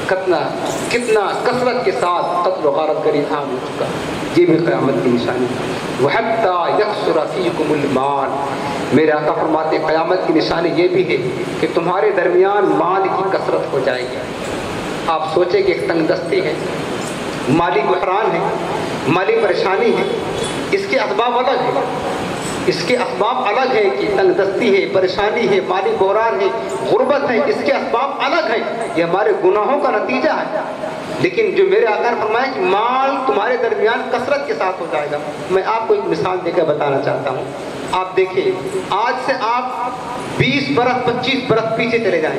کتنا کتنا کثرت کے ساتھ قتل و غارت گری عام ہو چکا. یہ بھی قیامت کی نشانی. وَحَتَّى يَكْثُرَ فِيكُمُ الْمَالُ، میرے آقا فرماتے قیامت کی نشانی یہ بھی ہے کہ تمہارے درمیان مال کی کثرت ہو جائے گی. آپ سوچیں کہ ایک تنگ دستی ہے، مالی بحران ہے، مالی پریشانی ہے، اس کے اسباب الگ ہیں. اس کے اسباب الگ ہے کہ تنگ دستی ہے، پریشانی ہے، مالی بحران ہے، غربت ہے، اس کے اسباب الگ ہیں. یہ ہمارے گناہوں کا نتیجہ ہے. لیکن جو میرے آقا نے فرمایا کہ مال تمہارے درمیان کثرت کے ساتھ ہو جائے گا. میں آپ کو ایک مثال دے کر بتانا چاہتا ہوں. آپ دیکھیں، آج سے آپ بیس برس پچیس برس پیچھے چلے جائیں.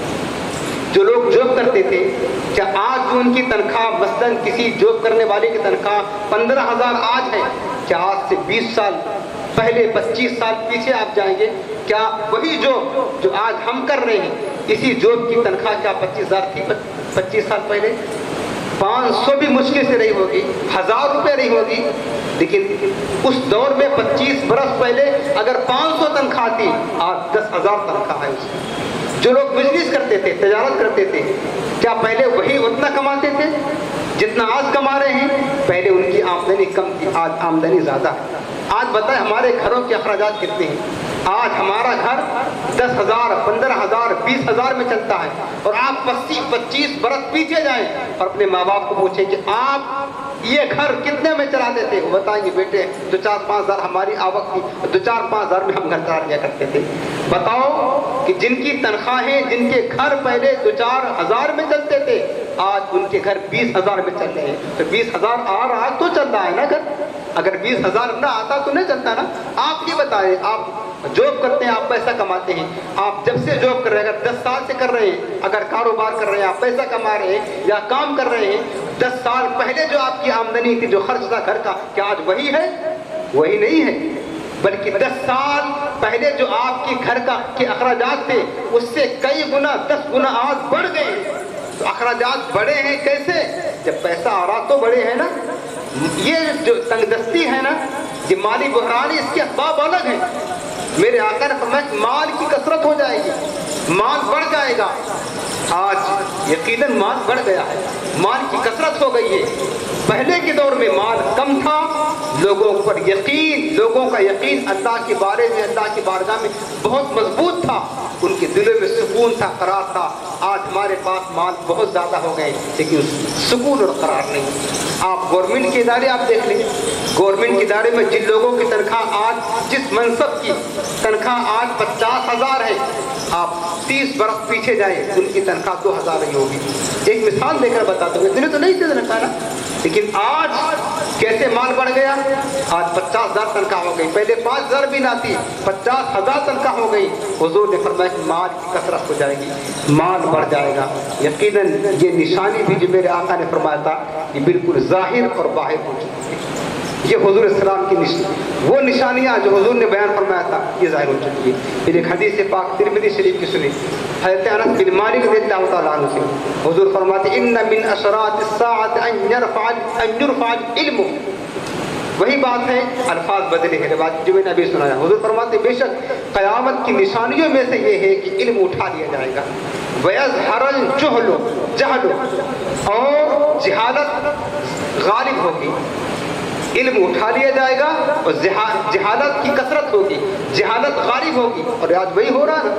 جو لوگ جاب کرتے تھے، کیا آج جو ان کی تنخواہ مثلاً کسی جاب کرنے والے کی تنخواہ پندرہ ہزار آج ہے، کیا آج سے بیس سال پہلے پچیس سال پیچھے آپ جائیں گے، کیا وہی جاب جو آج ہم کر رہے ہیں اسی جاب کی تنخواہ کیا پچیس ہزار تھی پچیس سال پہلے؟ پانچ سو بھی مشکل سے رہی ہوگی، ہزار روپے رہی ہوگی. لیکن اس دور میں پچیس برس پہلے اگر پانچ سو تنخواہ تھی، آج دس ہزار تنخواہ ہے اس کی. جو لوگ بزنس کرتے تھے، تجارت کرتے تھے، کیا پہلے وہی اتنا کماتے تھے جتنا آج کما رہے ہیں؟ پہلے ان کی آمدنی کم تھی، آج آمدنی زیادہ ہے. آج بتائیں ہمارے گھروں کے اخراجات کتنے ہیں؟ آج ہمارا گھر دس ہزار پندرہ ہزار بیس ہزار میں چلتا ہے، اور آپ پچیس پچیس برس پیچھے جائیں اور اپنے ماں باپ کو پوچھیں کہ آپ یہ گھر کتنے میں چلاتے تھے، وہ بتائیں گے بیٹے دو چار پانچ ہزار ہماری آوک تھی، دو چار پانچ ہزار میں ہم گھر چلا لیا کرتے تھے. بتاؤ کہ جن کی تنخواہیں، جن کے گھر پہلے دو چار ہزار میں چلتے تھے، آج ان کے گھر بیس ہزار میں چل رہے ہیں. تو بیس ہزار آ رہا تو چل رہا ہے نا گھر. اگر بیس ہزار نہ آتا تو نہیں چلتا نا. آپ یہ بتائیں، آپ جاب کرتے ہیں، آپ پیسہ کماتے ہیں، آپ جب سے جاب کر رہے ہیں، اگر دس سال سے کر رہے ہیں، اگر کاروبار کر رہے ہیں، آپ پیسہ کما رہے ہیں یا کام کر رہے ہیں، دس سال پہلے جو آپ کی آمدنی تھی، جو خرچ تھا گھر کا، کیا آج وہی ہے؟ وہی نہیں ہے، بلکہ دس سال پہلے جو آپ کی گھر کا کے اخراجات تھے اس سے کئی گنا دس گنا آج بڑھ گئے. تو اخراجات بڑے ہیں کیسے؟ جب پیسہ آ رہا تو بڑے ہیں نا. یہ جو تنگ دستی ہے نا، یہ مالی بحرانی، اس کے اسباب الگ ہیں. میرے آقا نے فرمایا کہ مال کی کثرت ہو جائے گی، مال بڑھ جائے گا. آج یقیناً مال بڑھ گیا ہے، مال کی کثرت ہو گئی ہے. پہلے کے دور میں مال کم تھا، لوگوں پر یقین، لوگوں کا یقین اللہ کے بارے میں، اللہ کی بارگاہ میں بہت مضبوط تھا، ان کے دلوں میں سکون تھا، قرار تھا. آج ہمارے پاس مال بہت زیادہ ہو گئے لیکن سکون اور قرار نہیں. آپ گورنمنٹ کے ادارے آپ دیکھ لیں، گورنمنٹ کے ادارے میں جن لوگوں کی تنخواہ آج، جس منصب کی تنخواہ آج پچاس ہزار ہے، آپ تیس برس پیچھے جائیں ان کی تنخواہ دو ہزار رہی ہوگی. ایک مثال دے کر بتاتا ہوں، اتنے تو نہیں تھے تنخواہ نا، لیکن آج کیسے مال بڑھ گیا. آج پچاس ہزار تنخواہ ہو گئی، پہلے پانچ ہزار بھی نہ تھی، پچاس ہزار تنخواہ ہو گئی. حضور نے فرمایا کہ مال کی کثرت ہو جائے گی، مال بڑھ جائے گا. یقیناً یہ نشانی بھی جو میرے آقا نے فرمایا تھا یہ بالکل ظاہر اور باہر ہو چکی ہے. یہ حضور السلام کی نشانی، وہ نشانیاں جو حضور نے بیان فرمایا تھا یہ ظاہر ہو چکی ہے. پھر ایک حدیث پاک ترمذی شریف کی سنی، حضرت انس بن مالک رضی اللہ تعالیٰ عنہ سے حضور فرماتے ان من اشراط الساعۃ ان يرفع ان يرفع العلم. وہی بات ہے، الفاظ بدلے ہیں، روایت جو میں نے ابھی سنایا. حضور فرماتے بے شک قیامت کی نشانیوں میں سے یہ ہے کہ علم اٹھا لیا جائے گا. وَيَظْهَرَ الْجُهْلُ جہل، اور جہالت غالب ہوگی. علم اٹھا لیا جائے گا اور جہالت کی کثرت ہوگی، جہالت غالب ہوگی. اور آج وہی ہو رہا ہے،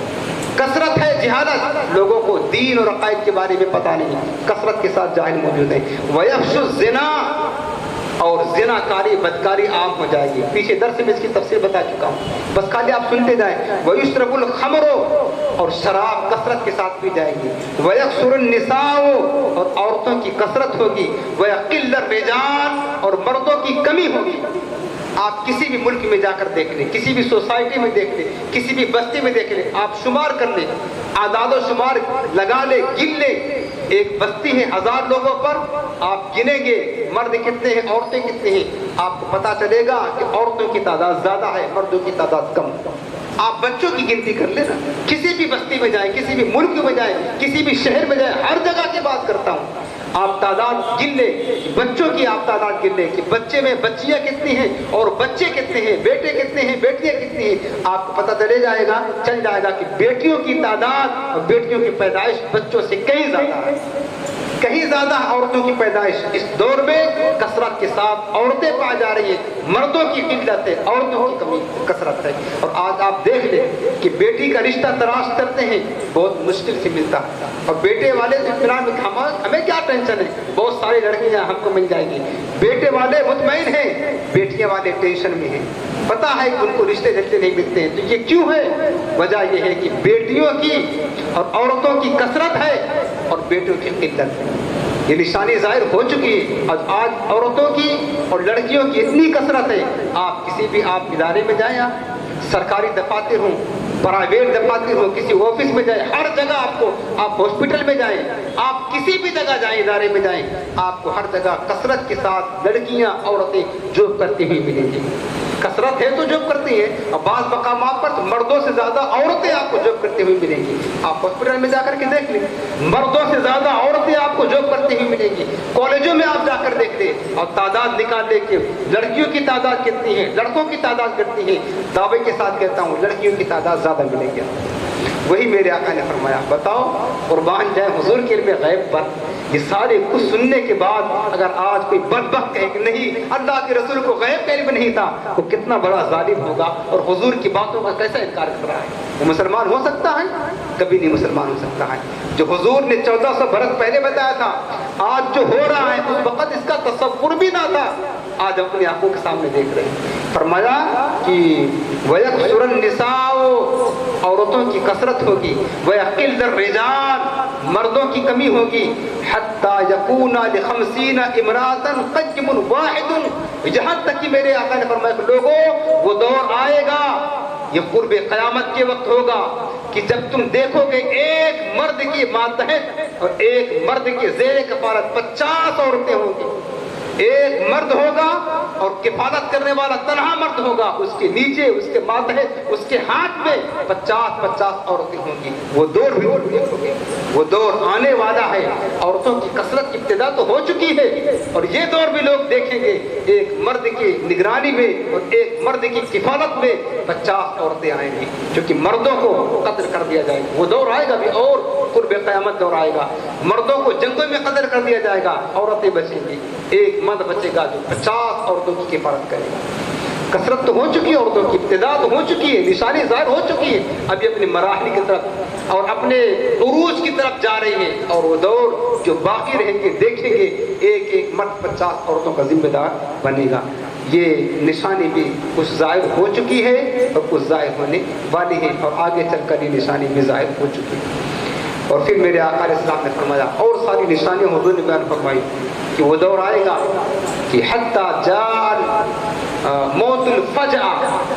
کثرت ہے جہالت، لوگوں کو دین اور عقائد کے بارے میں پتہ نہیں، کثرت کے ساتھ جاہل موجود ہیں. وَيَفْشُ الزِّنَا، اور زنا کاری بدکاری عام ہو جائے گی. پیچھے درس میں اس کی تفسیر بتا چکا ہوں، بس خالی آپ سنتے جائیں. وَيُشْرَبُ الْخَمْرُ، اور شراب کثرت کے ساتھ پی جائے گی. وَيَكْثُرُ النِّسَاءُ، اور عورتوں کی کثرت ہوگی. وَيَقِلُّ الرِّجَالُ، اور مردوں کی کمی ہوگی. آپ کسی بھی ملک میں جا کر دیکھ لیں، کسی بھی سوسائٹی میں دیکھ لیں، کسی بھی بستی میں دیکھ لیں، آپ شمار کر لیں، اعداد و شمار لگا لیں، گن لیں. ایک بستی ہے ہزار لوگوں پر، آپ گنیں گے مرد کتنے ہیں، عورتیں کتنے ہیں، آپ کو پتا چلے گا کہ عورتوں کی تعداد زیادہ ہے، مردوں کی تعداد کم. آپ بچوں کی گنتی کر لیں نا، کسی بھی بستی میں جائیں، کسی بھی ملک میں جائیں، کسی بھی شہر میں جائیں، ہر جگہ کی بات کرتا ہوں. آپ تعداد گن لیں، بچوں کی آپ تعداد گن لیں کہ بچے میں بچیاں کتنی ہیں اور بچے کتنے ہیں، بیٹے کتنے ہیں، بیٹیاں کتنی ہیں، آپ کو پتہ چلے جائے گا چل جائے گا کہ بیٹیوں کی تعداد اور بیٹیوں کی پیدائش بچوں سے کہیں زیادہ ہے، کہیں زیادہ عورتوں کی پیدائش۔ اس دور میں کثرت کے ساتھ عورتیں پائی جا رہی ہیں، مردوں کی قلت ہے، عورتوں کی کمی کثرت ہے۔ اور آج آپ دیکھ لیں کہ بیٹی کا رشتہ تلاش کرتے ہیں، بہت مشکل سے ملتا ہے، اور بیٹے والے اطمینان میں ہمیں کیا ٹینشن ہے، بہت ساری لڑکیاں ہم کو مل جائیں گی۔ بیٹے والے مطمئن ہیں، بیٹیاں والے ٹینشن میں ہیں، پتہ ہے کہ ان کو رشتے جلتے نہیں ملتے ہیں۔ تو یہ کیوں ہے؟ وجہ یہ ہے کہ بیٹیوں کی اور عورتوں کی کثرت ہے اور بیٹوں کی قلت ہے۔ یہ نشانی ظاہر ہو چکی ہے۔ آج آج عورتوں کی اور لڑکیوں کی اتنی کثرت ہے، آپ کسی بھی آپ ادارے میں جائیں، آپ سرکاری دفاتر ہوں، پرائیویٹ دفاتر ہوں، کسی آفس میں جائیں، ہر جگہ آپ کو، آپ ہاسپٹل میں جائیں، آپ کسی بھی جگہ جائیں، ادارے میں جائیں، آپ کو ہر جگہ کثرت کے ساتھ لڑکیاں عورتیں جاب کرتی ہوئی ملیں گی۔ کثرت ہے تو جاب کرتی ہیں، اور بعض مقامات پر تو مردوں سے زیادہ عورتیں آپ کو جاب کرتی ہوئی ملیں گی۔ آپ ہاسپٹل میں جا کر کے دیکھ لیں، مردوں سے زیادہ عورتیں آپ کو جاب کرتی ہوئی ملیں گی۔ کالجوں میں آپ جا کر دیکھ لیں اور تعداد نکال لیں کہ لڑکیوں کی تعداد کتنی ہے، لڑکوں کی تعداد کتنی ہے۔ دعوے کے ساتھ کہتا ہوں لڑکیوں کی تعداد زیادہ ملے گی۔ وہی میرے آقا نے فرمایا، بتاؤ قربان جائے حضور کے علم غیب پر، یہ سارے کچھ سننے کے بعد اگر آج کوئی بدبخت کہے کہ نہیں اللہ کے رسول کو غیب کا علم نہیں تھا، وہ کتنا بڑا ظالم ہوگا اور حضور کی باتوں کا کیسا انکار کر رہا ہے۔ وہ مسلمان ہو سکتا ہے؟ کبھی نہیں مسلمان ہو سکتا ہے۔ جو حضور نے چودہ سو برس پہلے بتایا تھا، آج جو ہو رہا ہے اس وقت اس کا تصور بھی نہ تھا، آج اپنی آنکھوں کے سامنے دیکھ رہے ہیں۔ فرمایا کہ وَيَكْثُرَ النِّسَاءُ، عورتوں کی کثرت ہوگی، وَيَقِلُّ الرِّجَالُ، مردوں کی کمی ہوگی، حَتَّى يَكُونَ لِخَمْسِينَ امْرَأَةً قَيِّمٌ وَاحِدٌ، جہاں تک کہ میرے آقا نے فرمایا کہ لوگوں وہ دور آئے گا، یہ قرب قیامت کے وقت ہوگا کہ جب تم دیکھو گے ایک مرد کی ماتحت اور ایک مرد کے زیر کفالت پچاس عورتیں ہوں گی۔ ایک مرد ہوگا اور کفالت کرنے والا تنہا مرد ہوگا، اس کے نیچے اس کے ماتحت اس کے ہاتھ میں پچاس پچاس عورتیں ہوں گی۔ وہ دور بھی دیکھو گے، وہ دور آنے والا ہے۔ عورتوں کی کثرت کی ابتدا تو ہو چکی ہے اور یہ دور بھی لوگ دیکھیں گے، ایک مرد کی نگرانی میں اور ایک مرد کی کفالت میں پچاس عورتیں آئیں گی، کیونکہ مردوں کو قتل کر دیا جائے گا۔ وہ دور آئے گا بھی اور قرب قیامت دور آئے گا، مردوں کو جنگوں میں قتل کر دیا جائے گا، عورتیں بچیں گی، ایک مرد بچے گا جو پچاس عورتوں کی کفالت کرے گا۔ کثرت تو ہو چکی ہے، عورتوں کی ابتدا تو ہو چکی ہے، نشانی ظاہر ہو چکی ہے، ابھی اپنے مراحل کی طرف اور اپنے عروج کی طرف جا رہی ہے، اور وہ دور جو باقی رہیں گے دیکھیں گے ایک ایک مرد پچاس عورتوں کا ذمہ دار بنے گا۔ یہ نشانی بھی کچھ ظاہر ہو چکی ہے اور کچھ ظاہر ہونے والی ہے، اور آگے چل کر یہ نشانی بھی ظاہر ہو چکی ہے۔ اور پھر میرے آقا علیہ السلام نے فرمایا، اور ساری نشانیاں حضور نے بیان فرمائی کہ وہ دور آئے گا کہ حتی جال موت الفجع،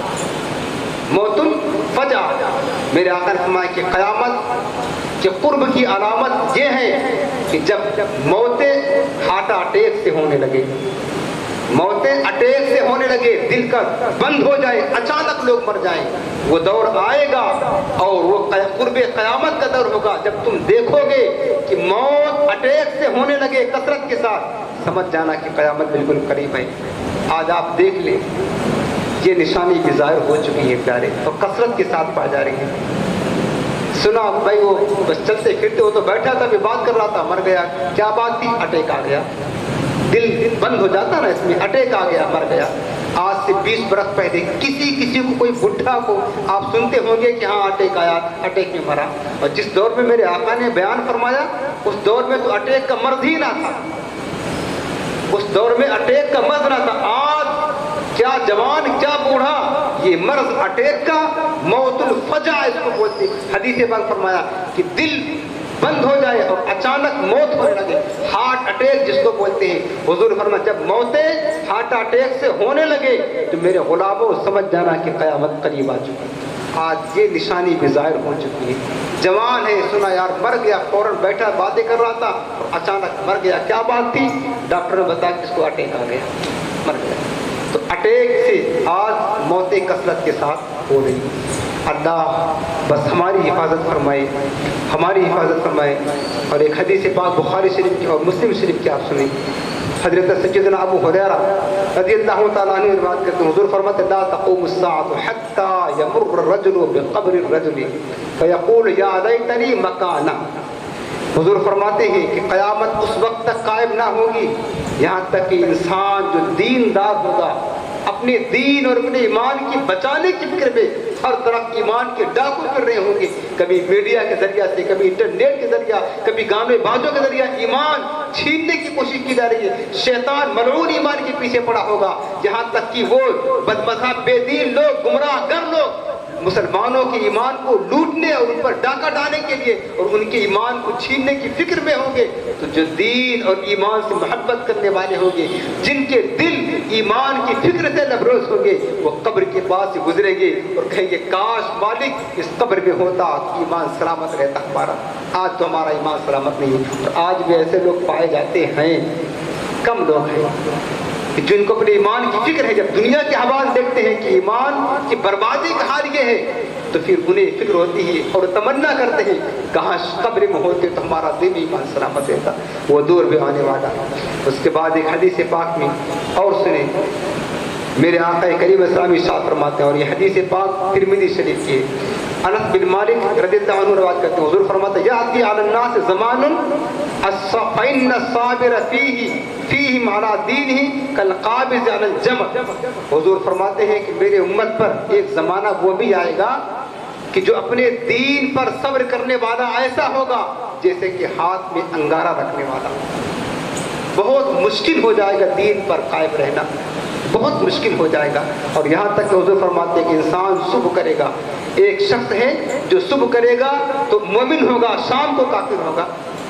موت الفجع، میرے آقا نے فرمایا کہ قیامت کے قرب کی علامت یہ ہے کہ جب موتیں ہارٹ اٹیک سے ہونے لگے، موتیں اٹیک سے ہونے لگے، دل کا بند ہو جائے، اچانک لوگ مر جائیں، وہ دور آئے گا اور وہ قرب قیامت کا دور ہوگا جب تم دیکھو گے کہ موت اٹیک سے ہونے لگے کثرت کے ساتھ، سمجھ جانا کہ قیامت بالکل قریب ہے۔ آج آپ دیکھ لیں یہ نشانی بھی ظاہر ہو چکی ہے پیارے، اور کثرت کے ساتھ پا جا رہی ہے۔ سنا بھائی وہ بس چلتے پھرتے، وہ تو بیٹھا تھا بھی بات کر رہا تھا، مر گیا، کیا بات تھی؟ اٹیک آ گیا، دل بند ہو جاتا نا اس میں، اٹیک آ گیا، مر گیا۔ آج سے بیس برس پہلے کسی کسی کو، کوئی بڈھا کو آپ سنتے ہوں گے کہ ہاں اٹیک آیا، اٹیک میں مرا، اور جس دور میں میرے آقا نے بیان فرمایا اس دور میں تو اٹیک کا مرض ہی نہ تھا، اس دور میں اٹیک کا مرض نہ تھا۔ آج کیا جوان کیا بوڑھا، یہ مرض اٹیک کا، موت الفجع اس کو بولتے ہیں۔ حدیث پاک فرمایا کہ دل بند ہو جائے اور اچانک موت ہونے لگے، ہارٹ اٹیک جس کو بولتے ہیں۔ حضور فرمایا جب موتیں ہارٹ اٹیک سے ہونے لگے تو میرے غلاموں سمجھ جانا کہ قیامت قریب آ چکی۔ آج یہ نشانی بھی ظاہر ہو چکی ہے۔ جوان ہے، سنا یار مر گیا، فوراً بیٹھا باتیں کر رہا تھا اور اچانک مر گیا، کیا بات تھی؟ ڈاکٹر نے بتایا کہ اس کو اٹیک آ گیا، مر گیا۔ تو اٹیک سے آج موتیں کثرت کے ساتھ ہو رہی ہیں۔ اللہ بس ہماری حفاظت فرمائے، ہماری حفاظت فرمائے۔ اور ایک حدیث پاک بخاری شریف کی اور مسلم شریف کی آپ سنیں، حضرت سیدنا ابو ہریرہ رضی اللہ تعالیٰ عنہ روایت کرتے ہیں، حضور فرماتے لا تقوم الساعة حتى يمر الرجل بقبر الرجل فيقول يا ليتني مكانه۔ حضور فرماتے ہیں کہ قیامت اس وقت تک قائم نہ ہوگی یہاں تک کہ انسان جو دین دار ہوگا، اپنے دین اور اپنے ایمان کی بچانے کی فکر میں ہر طرف ایمان کے ڈاکو کر رہے ہوں گے، کبھی میڈیا کے ذریعہ سے، کبھی انٹرنیٹ کے ذریعہ، کبھی گانے بازوں کے ذریعہ ایمان چھیننے کی کوشش کی جا رہی ہے۔ شیطان ملعون ایمان کے پیچھے پڑا ہوگا یہاں تک کہ وہ بدمذہب بے دین لوگ، گمراہ گر لوگ مسلمانوں کے ایمان کو لوٹنے اور ان پر ڈاکہ ڈالنے کے لیے اور ان کے ایمان کو چھیننے کی فکر میں ہوں گے۔ تو جو دین اور ایمان سے محبت کرنے والے ہوں گے، جن کے دل ایمان کی فکر سے لبریز ہوں گے، وہ قبر کے پاس سے گزریں گے اور کہیں گے کاش مالک اس قبر میں ہوتا تو ایمان سلامت رہتا ہمارا۔ آج تو ہمارا ایمان سلامت نہیں ہے، اور آج بھی ایسے لوگ پائے جاتے ہیں، کم لوگ ہیں جن کو اپنے ایمان کی فکر ہے۔ جب دنیا کے حوال دیکھتے ہیں کہ ایمان کی بربادی کا حال یہ ہے تو پھر انہیں فکر ہوتی ہے اور تمنا کرتے ہیں کہاں قبر میں ہوتے تو ہمارا دل ایمان سلامت رہتا، وہ دور بھی آنے والا۔ اس کے بعد ایک حدیث پاک میں اور سنیں، میرے آقا کریم اسلامی ارشاد فرماتے ہیں، اور یہ حدیث پاک ترمذی شریف کی ہے، انس بن مالک رضی اللہ عنہ روایت کرتے ہیں، حضور فرماتے ہیں یاتی علی الناس زمان فإن الصابر فیہ فیہم علی دینہ کالقابض علی الجمر۔ حضور فرماتے ہیں کہ میرے امت پر ایک زمانہ وہ بھی آئے گا کہ جو اپنے دین پر صبر کرنے والا ایسا ہوگا جیسے کہ ہاتھ میں انگارہ رکھنے والا۔ بہت مشکل ہو جائے گا دین پر قائم رہنا، بہت مشکل ہو جائے گا۔ اور یہاں تک کہ حضور فرماتے ہیں کہ انسان صبح کرے گا، ایک شخص ہے جو صبح کرے گا تو مومن ہوگا، شام کو کافر ہوگا۔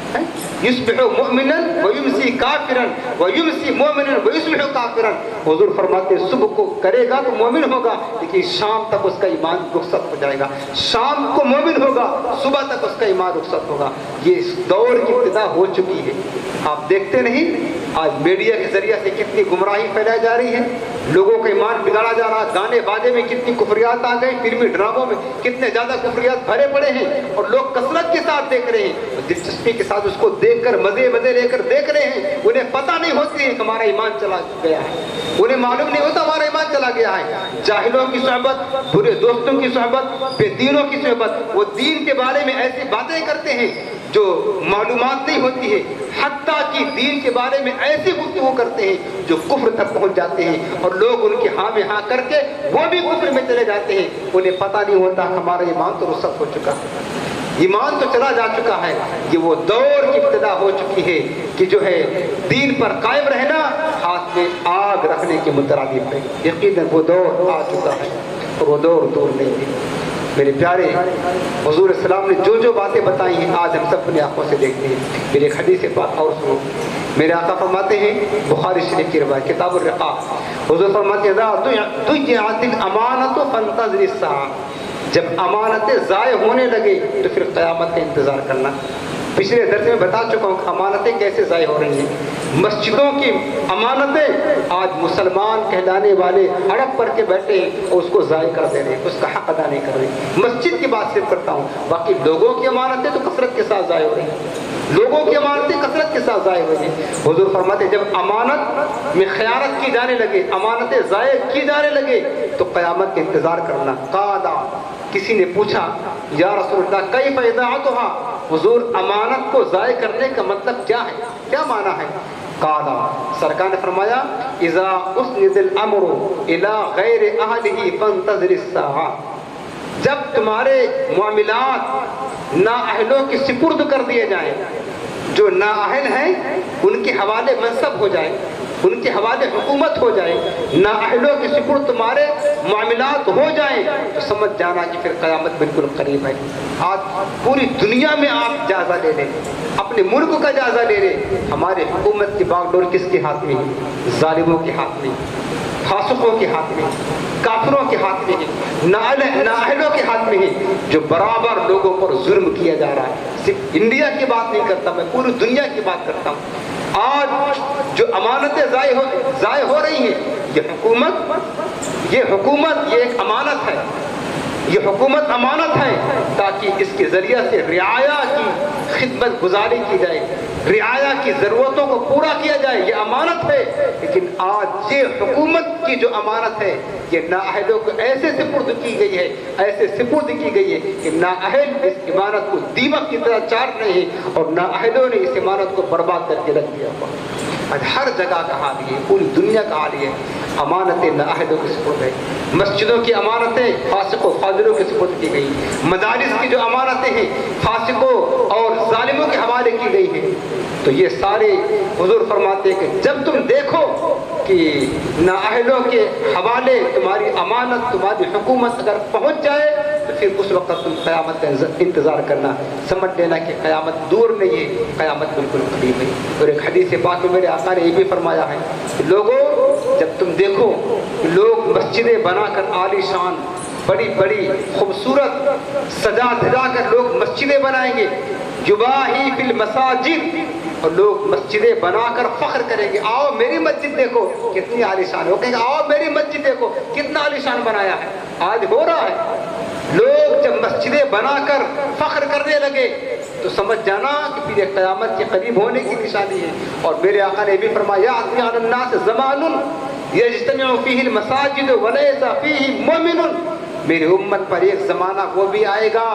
یصبح مؤمنا ویمسی کافرا ویمسی مؤمنا ویصبح کافرا۔ حضور فرماتے ہیں صبح کو کرے گا تو مومن ہوگا لیکن شام تک اس کا ایمان رخصت ہو جائے گا، شام کو مومن ہوگا صبح تک اس کا ایمان رخصت ہوگا۔ یہ اس دور کی ابتدا ہو چکی ہے۔ آپ دیکھتے نہیں آج میڈیا کے ذریعے سے کتنی گمراہی پھیلائی جا رہی ہے، لوگوں کا ایمان بگاڑا جا رہا ہے، گانے بازے میں کتنی کفریات آ گئی، فلمی ڈراموں میں کتنے زیادہ کفریات بھرے پڑے ہیں اور لوگ کثرت کے ساتھ دیکھ رہے ہیں، دلچسپی کے ساتھ اس کو دیکھ کر مزے مزے لے کر دیکھ رہے ہیں۔ انہیں پتہ نہیں ہوتی ہے کہ ہمارا ایمان چلا گیا ہے، انہیں معلوم نہیں ہوتا ہمارا ایمان چلا گیا ہے۔ جاہلوں کی صحبت، برے دوستوں کی صحبت، بے دینوں کی صحبت، وہ دین کے بارے میں ایسی باتیں کرتے ہیں جو معلومات نہیں ہوتی ہے، حتیٰ کہ دین کے بارے میں ایسی گفتگو کرتے ہیں جو کفر تک پہنچ جاتے ہیں اور لوگ ان کی ہاں میں ہاں کر کے وہ بھی کفر میں چلے جاتے ہیں۔ انہیں پتہ نہیں ہوتا ہمارا ایمان تو رخصت ہو چکا ہے، ایمان تو چلا جا چکا ہے۔ یہ وہ دور کی ابتدا ہو چکی ہے کہ جو ہے دین پر قائم رہنا ہاتھ میں آگ رکھنے کے مترادف ہے۔ یقیناً وہ دور آ چکا ہے اور وہ دور دور نہیں ہے۔ میرے پیارے حضور السلام نے جو جو باتیں بتائی ہیں آج ہم سب اپنی آنکھوں سے دیکھتے ہیں۔ میرے ایک حدیث پاک اور سنو، میرے آقا فرماتے ہیں بخاری شریف کی روایت کتاب الرقاق، حضور فرماتے ہیں ضیعت الامانۃ فانتظر الساعۃ، جب امانتیں ضائع ہونے لگے تو پھر قیامت کا انتظار کرنا۔ پچھلے درس میں بتا چکا ہوں کہ امانتیں کیسے ضائع ہو رہی ہیں۔ مسجدوں کی امانتیں آج مسلمان کہلانے والے ہڑپ پر کے بیٹھے ہیں اور اس کو ضائع کر دے رہے ہیں، اس کا حق ادا نہیں کر رہے۔ مسجد کی بات صرف کرتا ہوں، باقی لوگوں کی امانتیں تو کثرت کے ساتھ ضائع ہو رہی ہیں، لوگوں کی امانتیں کثرت کے ساتھ ضائع ہو رہی ہیں۔ حضور فرماتے ہیں جب امانت میں خیانت کی جانے لگے، امانتیں ضائع کی جانے لگے تو قیامت کا انتظار کرنا۔ قالا، کسی نے پوچھا یا رسول اللہ کیف اضاعتھا، حضور امانت کو ضائع کرنے کا مطلب کیا ہے، کیا معنی ہے؟ قالا، سرکار نے فرمایا اذا اسند الامر الى غیر اہلہ فانتظر الساعہ، جب تمہارے معاملات نااہلوں کے سپرد کر دیے جائیں، جو نااہل ہیں ان کے حوالے منصب ہو جائے، ان کے حوالے حکومت ہو جائے، نااہلوں کے سپرد تمہارے معاملات ہو جائیں تو سمجھ جانا کہ پھر قیامت بالکل قریب ہے۔ آج پوری دنیا میں آپ جائزہ لے لیں، اپنے ملک کا جائزہ لے لیں، ہمارے حکومت کی باغ ڈور کس کے ہاتھ میں ہے؟ ظالموں کے ہاتھ میں، فاسقوں کے ہاتھ میں، کافروں کے ہاتھ میں ہے، نااہلوں کے ہاتھ میں ہے، جو برابر لوگوں پر ظلم کیا جا رہا ہے۔ صرف انڈیا کی بات نہیں کرتا، میں پوری دنیا کی بات کرتا ہوں۔ آج جو امانتیں ضائع ہو ضائع ہو رہی ہیں، یہ حکومت یہ حکومت یہ ایک امانت ہے، یہ حکومت امانت ہے تاکہ اس کے ذریعے سے رعایا کی خدمت گزاری کی جائے، رعایا کی ضرورتوں کو پورا کیا جائے، یہ امانت ہے۔ لیکن آج یہ حکومت کی جو امانت ہے یہ نااہلوں کو ایسے سپرد کی گئی ہے، ایسے سپرد کی گئی ہے کہ نااہل اس امانت کو دیمک کی طرح چاٹ رہے ہیں اور نااہلوں نے اس امانت کو برباد کر کے رکھ دیا ہوا۔ آج ہر جگہ کا حال یہ، پوری دنیا کا حال یہ، امانتیں نااہلوں کے سپرد ہے۔ مسجدوں کی امانتیں فاسقوں فاجروں کے سپرد کی گئی، مدارس کی جو امانتیں ہیں فاسقوں اور ظالموں کے حوالے کی گئی ہیں۔ تو یہ سارے حضور فرماتے ہیں کہ جب تم دیکھو کہ نااہلوں کے حوالے تمہاری امانت، تمہاری حکومت اگر پہنچ جائے تو پھر اس وقت تم قیامت کا انتظار کرنا، سمجھ لینا کہ قیامت دور نہیں ہے، قیامت بالکل قریب ہے۔ اور ایک حدیث پاک میں میرے آقا نے یہ بھی فرمایا ہے کہ لوگوں جب تم دیکھو کہ لوگ مسجدیں بنا کر عالی شان بڑی بڑی خوبصورت سجا دھجا کر لوگ مسجدیں بنائیں گے، یباہی فی المساجد، اور لوگ مسجدیں بنا کر فخر کریں گے، آؤ میری مسجد دیکھو کتنی عالی شان ہے، وہ کہیں گے آؤ میری مسجد دیکھو کتنا عالی شان بنایا ہے۔ آج ہو رہا ہے، لوگ جب مسجدیں بنا کر فخر کرنے لگے تو سمجھ جانا کہ پھر یہ قیامت کے قریب ہونے کی نشانی ہے۔ اور میرے آقا نے بھی فرمایا یأتی علی الناس زمان یجتمع فیہ المساجد ولیس فیہ مؤمن، میری امت پر ایک زمانہ وہ بھی آئے گا،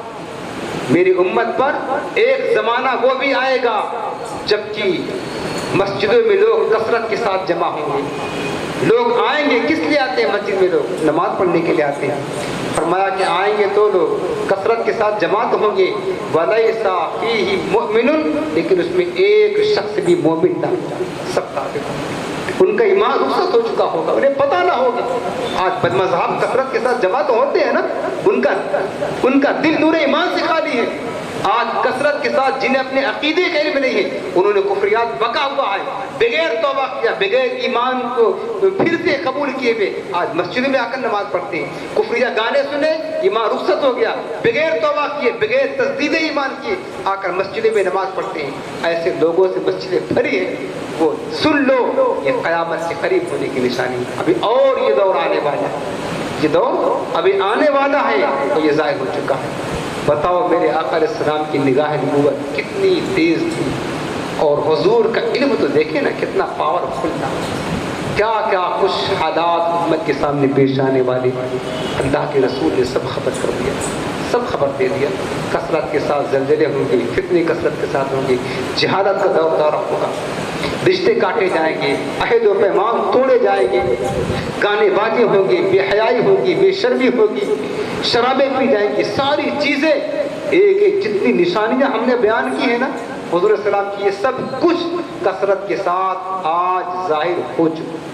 میری امت پر ایک زمانہ وہ بھی آئے گا جبکہ مسجدوں میں لوگ کثرت کے ساتھ جمع ہوں گے۔ لوگ آئیں گے، کس لیے آتے ہیں مسجد میں؟ لوگ نماز پڑھنے کے لیے آتے ہیں۔ فرمایا کہ آئیں گے تو لوگ کثرت کے ساتھ جماعت ہوں گے، وَلَيْسَ فِيهِ مُؤْمِنٌ، لیکن اس میں ایک شخص بھی مومن نہ ہوگا، سب کافر ہوں گے۔ ان کا ایمان رخصت ہو چکا ہوگا، انہیں پتہ نہ ہوگا۔ آج بدمذہب کثرت کے ساتھ جماعت ہوتے ہیں نا، ان کا ان کا دل نور ایمان سے خالی ہے۔ آج کثرت کے ساتھ جنہیں اپنے عقیدے کا علم نہیں ہے، انہوں نے کفریات بکا ہوا ہے، بغیر توبہ کیا، بغیر ایمان کو پھر سے قبول کیے ہوئے آج مسجد میں آ کر نماز پڑھتے ہیں، کفریہ گانے سنے، ایمان رخصت ہو گیا، بغیر توبہ کیے، بغیر تجدید ایمان کیے آ کر مسجد میں نماز پڑھتے ہیں۔ ایسے لوگوں سے مسجدیں بھری ہیں، وہ سن لو یہ قیامت کے قریب ہونے کی نشانی ہے۔ ابھی اور یہ دور آنے والا ہے، یہ دور ابھی آنے والا ہے تو یہ ظاہر ہو چکا ہے۔ بتاؤ میرے آقا علیہ السلام کی نگاہ نبوت کتنی تیز تھی، اور حضور کا علم تو دیکھیں نا کتنا پاورفل تھا، کیا کیا کچھ حالات امت کے سامنے پیش آنے والے اللہ کے رسول نے سب خبر کر دیا، سب خبر دے دیا۔ کثرت کے ساتھ زلزلے ہوں گے، فتنے کثرت کے ساتھ ہوں گے، جہالت کا دور دورہ ہوگا، رشتے کاٹے جائیں گے، عہد و پیمان توڑے جائیں گے، گانے بازی ہوں گے، بے حیائی ہوگی، بے شرمی ہوگی، شرابیں پی جائیں گی، ساری چیزیں ایک ایک جتنی نشانیاں ہم نے بیان کی ہیں نا حضور صلی اللہ علیہ وسلم کی، یہ سب کچھ کثرت کے ساتھ آج ظاہر ہو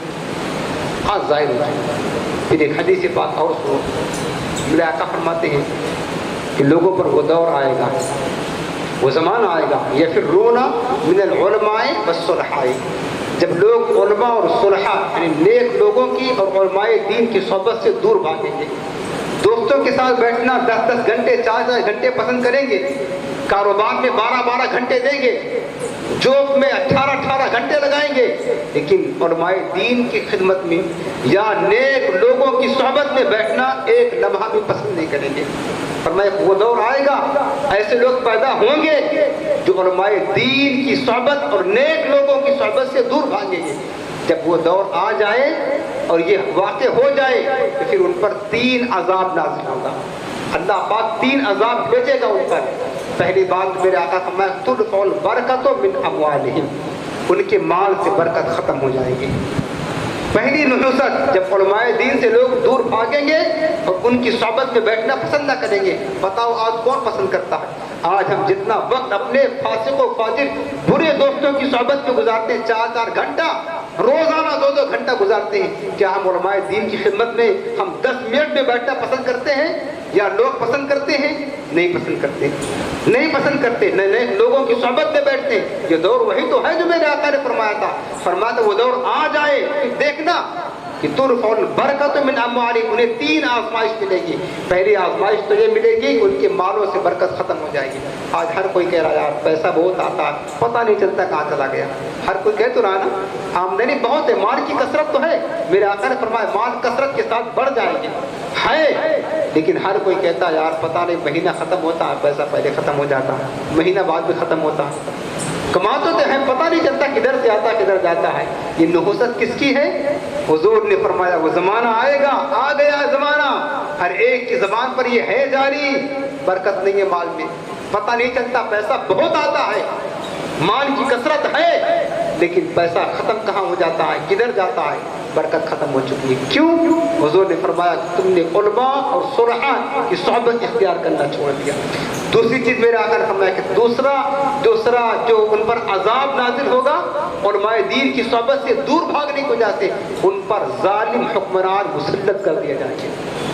چکا، آج ظاہر ہو چکا۔ پھر ایک حدیث پاک اور سنو، میرے آقا فرماتے ہیں کہ لوگوں پر وہ دور آئے گا، وہ زمانہ آئے گا، یا پھر رونا من العلماء والصلحاء، جب لوگ علماء اور صلحاء یعنی نیک لوگوں کی اور علماء دین کی صحبت سے دور بھاگیں گے، دوستوں کے ساتھ بیٹھنا دس دس گھنٹے چار چار گھنٹے پسند کریں گے، کاروبار میں بارہ بارہ گھنٹے دیں گے، جوب میں اٹھارہ اٹھارہ گھنٹے لگائیں گے، لیکن علماء دین کی خدمت میں یا نیک لوگوں کی صحبت میں بیٹھنا ایک لمحہ بھی پسند نہیں کریں گے۔ فرمایا وہ دور آئے گا، ایسے لوگ پیدا ہوں گے جو علماء دین کی صحبت اور نیک لوگوں کی صحبت سے دور بھاگیں گے۔ جب وہ دور آ جائے اور یہ واقع ہو جائے تو پھر ان پر تین عذاب نازل ہوگا، اللہ پاک تین عذاب بھیجے گا ان پر۔ پہلی بات میرے آقا فرمایا تدفع البرکۃ من اموالہم، ان کے مال سے برکت ختم ہو جائے گی۔ پہلی نحوست جب علماء دین سے لوگ دور بھاگیں گے اور ان کی صحبت میں بیٹھنا پسند نہ کریں گے۔ بتاؤ آج کون پسند کرتا ہے؟ آج ہم جتنا وقت اپنے فاسق و فاجر برے دوستوں کی صحبت میں گزارتے ہیں، چار چار گھنٹہ روزانہ دو دو گھنٹہ گزارتے ہیں، کیا ہم علماء دین کی خدمت میں ہم دس منٹ میں بیٹھنا پسند کرتے ہیں یا لوگ پسند کرتے ہیں؟ نہیں پسند کرتے، نہیں پسند کرتے، نئے نئے لوگوں کی صحبت میں بیٹھتے ہیں۔ یہ دور وہی تو ہے جو میرے آقا نے فرمایا تھا، فرمایا تھا وہ دور آ جائے دیکھنا کہ ترفع برکت من اموالہم، انہیں تین آزمائش ملے گی. پہلی آزمائش تو یہ ملے گی کہ ان کے مالوں سے برکت ختم ہو جائے گی. آج ہر کوئی کہہ رہا ہے یار پیسہ بہت آتا ہے، پتہ نہیں چلتا کہاں چلا گیا. ہر کوئی کہہ تو رہا نا آمدنی بہت ہے، مال کی کثرت تو ہے. میرے آقا نے فرمایا مال کثرت کے ساتھ بڑھ جائے گی ہے، لیکن ہر کوئی کہتا ہے یار پتہ نہیں مہینہ ختم ہوتا ہے، پیسہ پہلے ختم ہو جاتا ہے، مہینہ بعد بھی ختم ہوتا ہے. کماتے تو ہیں، پتہ نہیں چلتا کدھر سے آتا کدھر جاتا ہے. یہ نحوست کس کی ہے؟ حضور نے فرمایا وہ زمانہ آئے گا، آ گیا زمانہ، ہر ایک کی زبان پر یہ ہے جاری، برکت نہیں ہے مال میں، پتہ نہیں چلتا پیسہ بہت آتا ہے، مال کی کثرت ہے، لیکن پیسہ ختم کہاں ہو جاتا ہے، کدھر جاتا ہے، برکت ختم ہو چکی ہے. کیوں؟ حضور نے فرمایا کہ تم نے علماء اور صلحاء کی صحبت اختیار کرنا چھوڑ دیا. دوسری چیز میرے آقا نے فرمایا کہ دوسرا دوسرا جو ان پر عذاب نازل ہوگا، علماء دین کی صحبت سے دور بھاگنے کی وجہ سے ان پر ظالم حکمران مسلط کر دیا جائیں گے.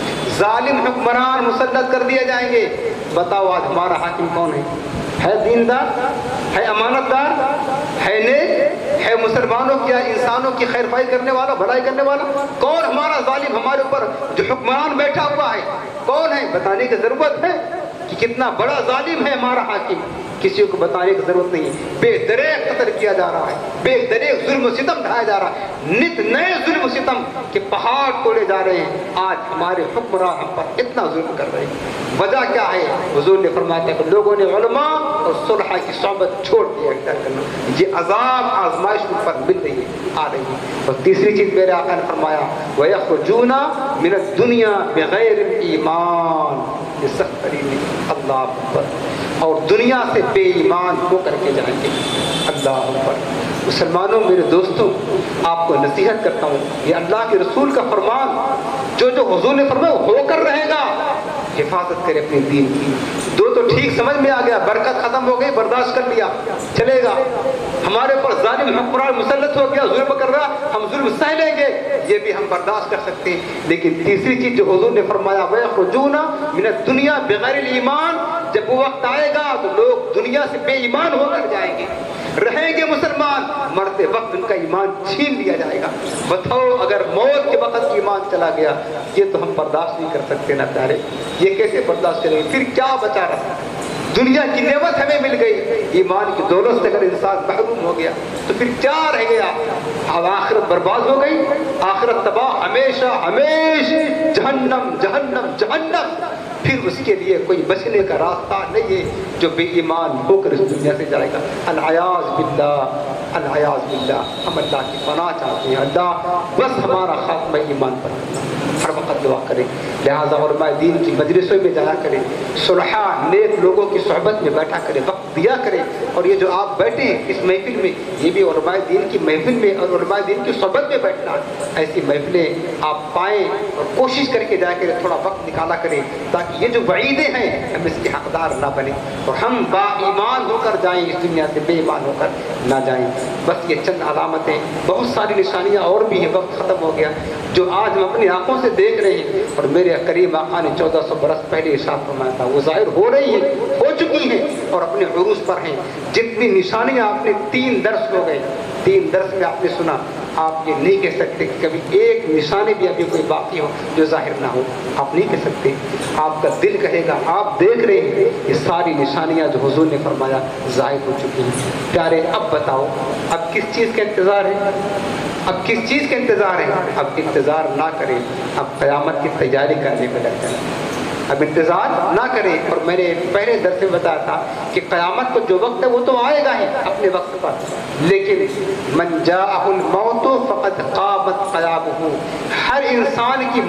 ظالم حکمران مسلط کر دیے جائیں گے. بتاؤ آج ہمارا حاکم کون ہے؟ ہے دیندار؟ ہے امانت دار؟ ہے نیک؟ ہے مسلمانوں کی انسانوں کی خیر خواہی کرنے والا، بھلائی کرنے والا؟ کون ہمارا ظالم ہمارے اوپر جو حکمران بیٹھا ہوا ہے کون ہے؟ بتانے کی ضرورت ہے کہ کتنا بڑا ظالم ہے ہمارا حاکم. کسی کو بتانے کی ضرورت نہیں. بے دریغ قتل کیا جا رہا ہے، بے دریغ ظلم و ستم ڈھایا جا رہا ہے، نت نئے ظلم و ستم کے پہاڑ توڑے جا رہے ہیں. آج ہمارے حکمران ہم پر اتنا ظلم کر رہے ہیں، وجہ کیا ہے؟ حضور نے فرمایا کہ لوگوں نے علماء اور صلحاء کی صحبت چھوڑ دیا اختیار کرنا. یہ عذاب آزمائش ان پر مل رہی ہے، آ رہی ہے. اور تیسری چیز میرے آقا نے فرمایا وَيَخْرُجُونَ مِنَ الدُّنْيَا بِغَيْرِ الْإِيمَانِ، یہ سخت ترین ہے. اللہ اکبر. اور دنیا سے بے ایمان ہو کر کے جائیں گے. اللہ اکبر. مسلمانوں میرے دوستوں، آپ کو نصیحت کرتا ہوں، یہ اللہ کے رسول کا فرمان جو جو حضور نے فرمایا وہ ہو کر رہے گا. حفاظت کرے اپنے دین کی. دو تو ٹھیک سمجھ میں آ گیا، برکت ختم ہو گئی، برداشت کر لیا، چلے گا. ہمارے پر ظالم حکمران مسلط ہو گیا، ظلم کر رہا، ہم ظلم سہ لیں گے، یہ بھی ہم برداشت کر سکتے ہیں. لیکن تیسری چیز جو حضور نے فرمایا وَيَخْرُجُونَ مِنَ الدُّنْيَا بِغَيْرِ الْإِيمَانِ، جب وہ وقت آئے گا تو لوگ دنیا سے بے ایمان ہو کر جائیں گے، رہیں گے مسلمان، مرتے وقت ان کا ایمان چھین لیا جائے گا. بتاؤ اگر موت کے وقت ایمان چلا گیا، یہ تو ہم برداشت نہیں کر سکتے نا پیارے. یہ کیسے برداشت کریں گے؟ پھر کیا بچا رہا؟ دنیا کی نعمت ہمیں مل گئی، ایمان کی دولت سے اگر انسان محروم ہو گیا تو پھر کیا رہ گیا؟ اب آخرت برباد ہو گئی، آخرت تباہ، ہمیشہ ہمیشہ جہنم جہنم جہنم. پھر اس کے لیے کوئی بچنے کا راستہ نہیں ہے جو بے ایمان ہو کر اس دنیا سے جائے گا. العیاذ باللہ، العیاذ باللہ. ہم اللہ کی پناہ چاہتے ہیں. اللہ بس ہمارا خاتمہ ایمان پر ہر وقت دعا کرے. لہٰذا علماء دین کی مجلسوں میں جایا کرے، صلحاء نیک لوگوں کی صحبت میں بیٹھا کرے، وقت دیا کرے. اور یہ جو آپ بیٹھے ہیں اس محفل میں، یہ بھی علماء دین کی محفل میں اور علماء دین کی صحبت میں بیٹھنا. ایسی محفلیں آپ پائیں اور کوشش کر کے جایا کریں، تھوڑا وقت نکالا کریں تاکہ یہ جو وعیدیں ہیں ہم اس کے حقدار نہ بنیں اور ہم با ایمان ہو کر جائیں، اس دنیا سے بے ایمان ہو کر نہ جائیں. بس یہ چند علامتیں، بہت ساری نشانیاں اور بھی ہیں، وقت ختم ہو گیا، جو آج ہم اپنی آنکھوں سے دیکھ رہے ہیں اور میرے قریب آقا نے چودہ سو برس پہلے ارشاد فرمایا تھا، وہ ظاہر ہو رہی ہیں، ہو چکی ہیں اور اپنے عروج پر ہیں. جتنی نشانیاں آپ نے تین درس ہو گئے، تین درس میں آپ نے سنا، آپ یہ نہیں کہہ سکتے کہ کبھی ایک نشانی بھی ابھی کوئی باقی ہو جو ظاہر نہ ہو. آپ نہیں کہہ سکتے، آپ کا دل کہے گا. آپ دیکھ رہے ہیں یہ ساری نشانیاں جو حضور نے فرمایا ظاہر ہو چکی ہیں. پیارے اب بتاؤ اب کس چیز کا انتظار ہے؟ اب کس چیز کا انتظار ہے؟ اب انتظار نہ کریں، اب قیامت کی تیاری کرنے میں لگ جائیں. اب انتظار نہ کریں. اور میں نے پہلے درس میں بتایا تھا کہ قیامت کو جو وقت ہے وہ تو آئے گا ہی اپنے وقت پر، لیکن من جاءہ الموت فقد قامت قیامہ، ہر انسان کی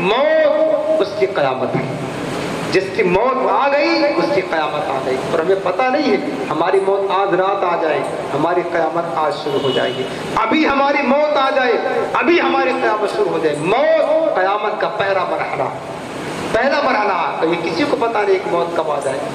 موت اس کی قیامت ہے. جس کی موت آ گئی اس کی قیامت آ گئی. اور ہمیں پتہ نہیں ہے ہماری موت آج رات آ جائے، ہماری قیامت آج شروع ہو جائے گی. ابھی ہماری موت آ جائے، ابھی ہماری قیامت شروع ہو جائے. موت قیامت کا پہلا مرحلہ، پہلا مرحلہ. یہ کسی کو پتہ نہیں کہ موت کب آ جائے.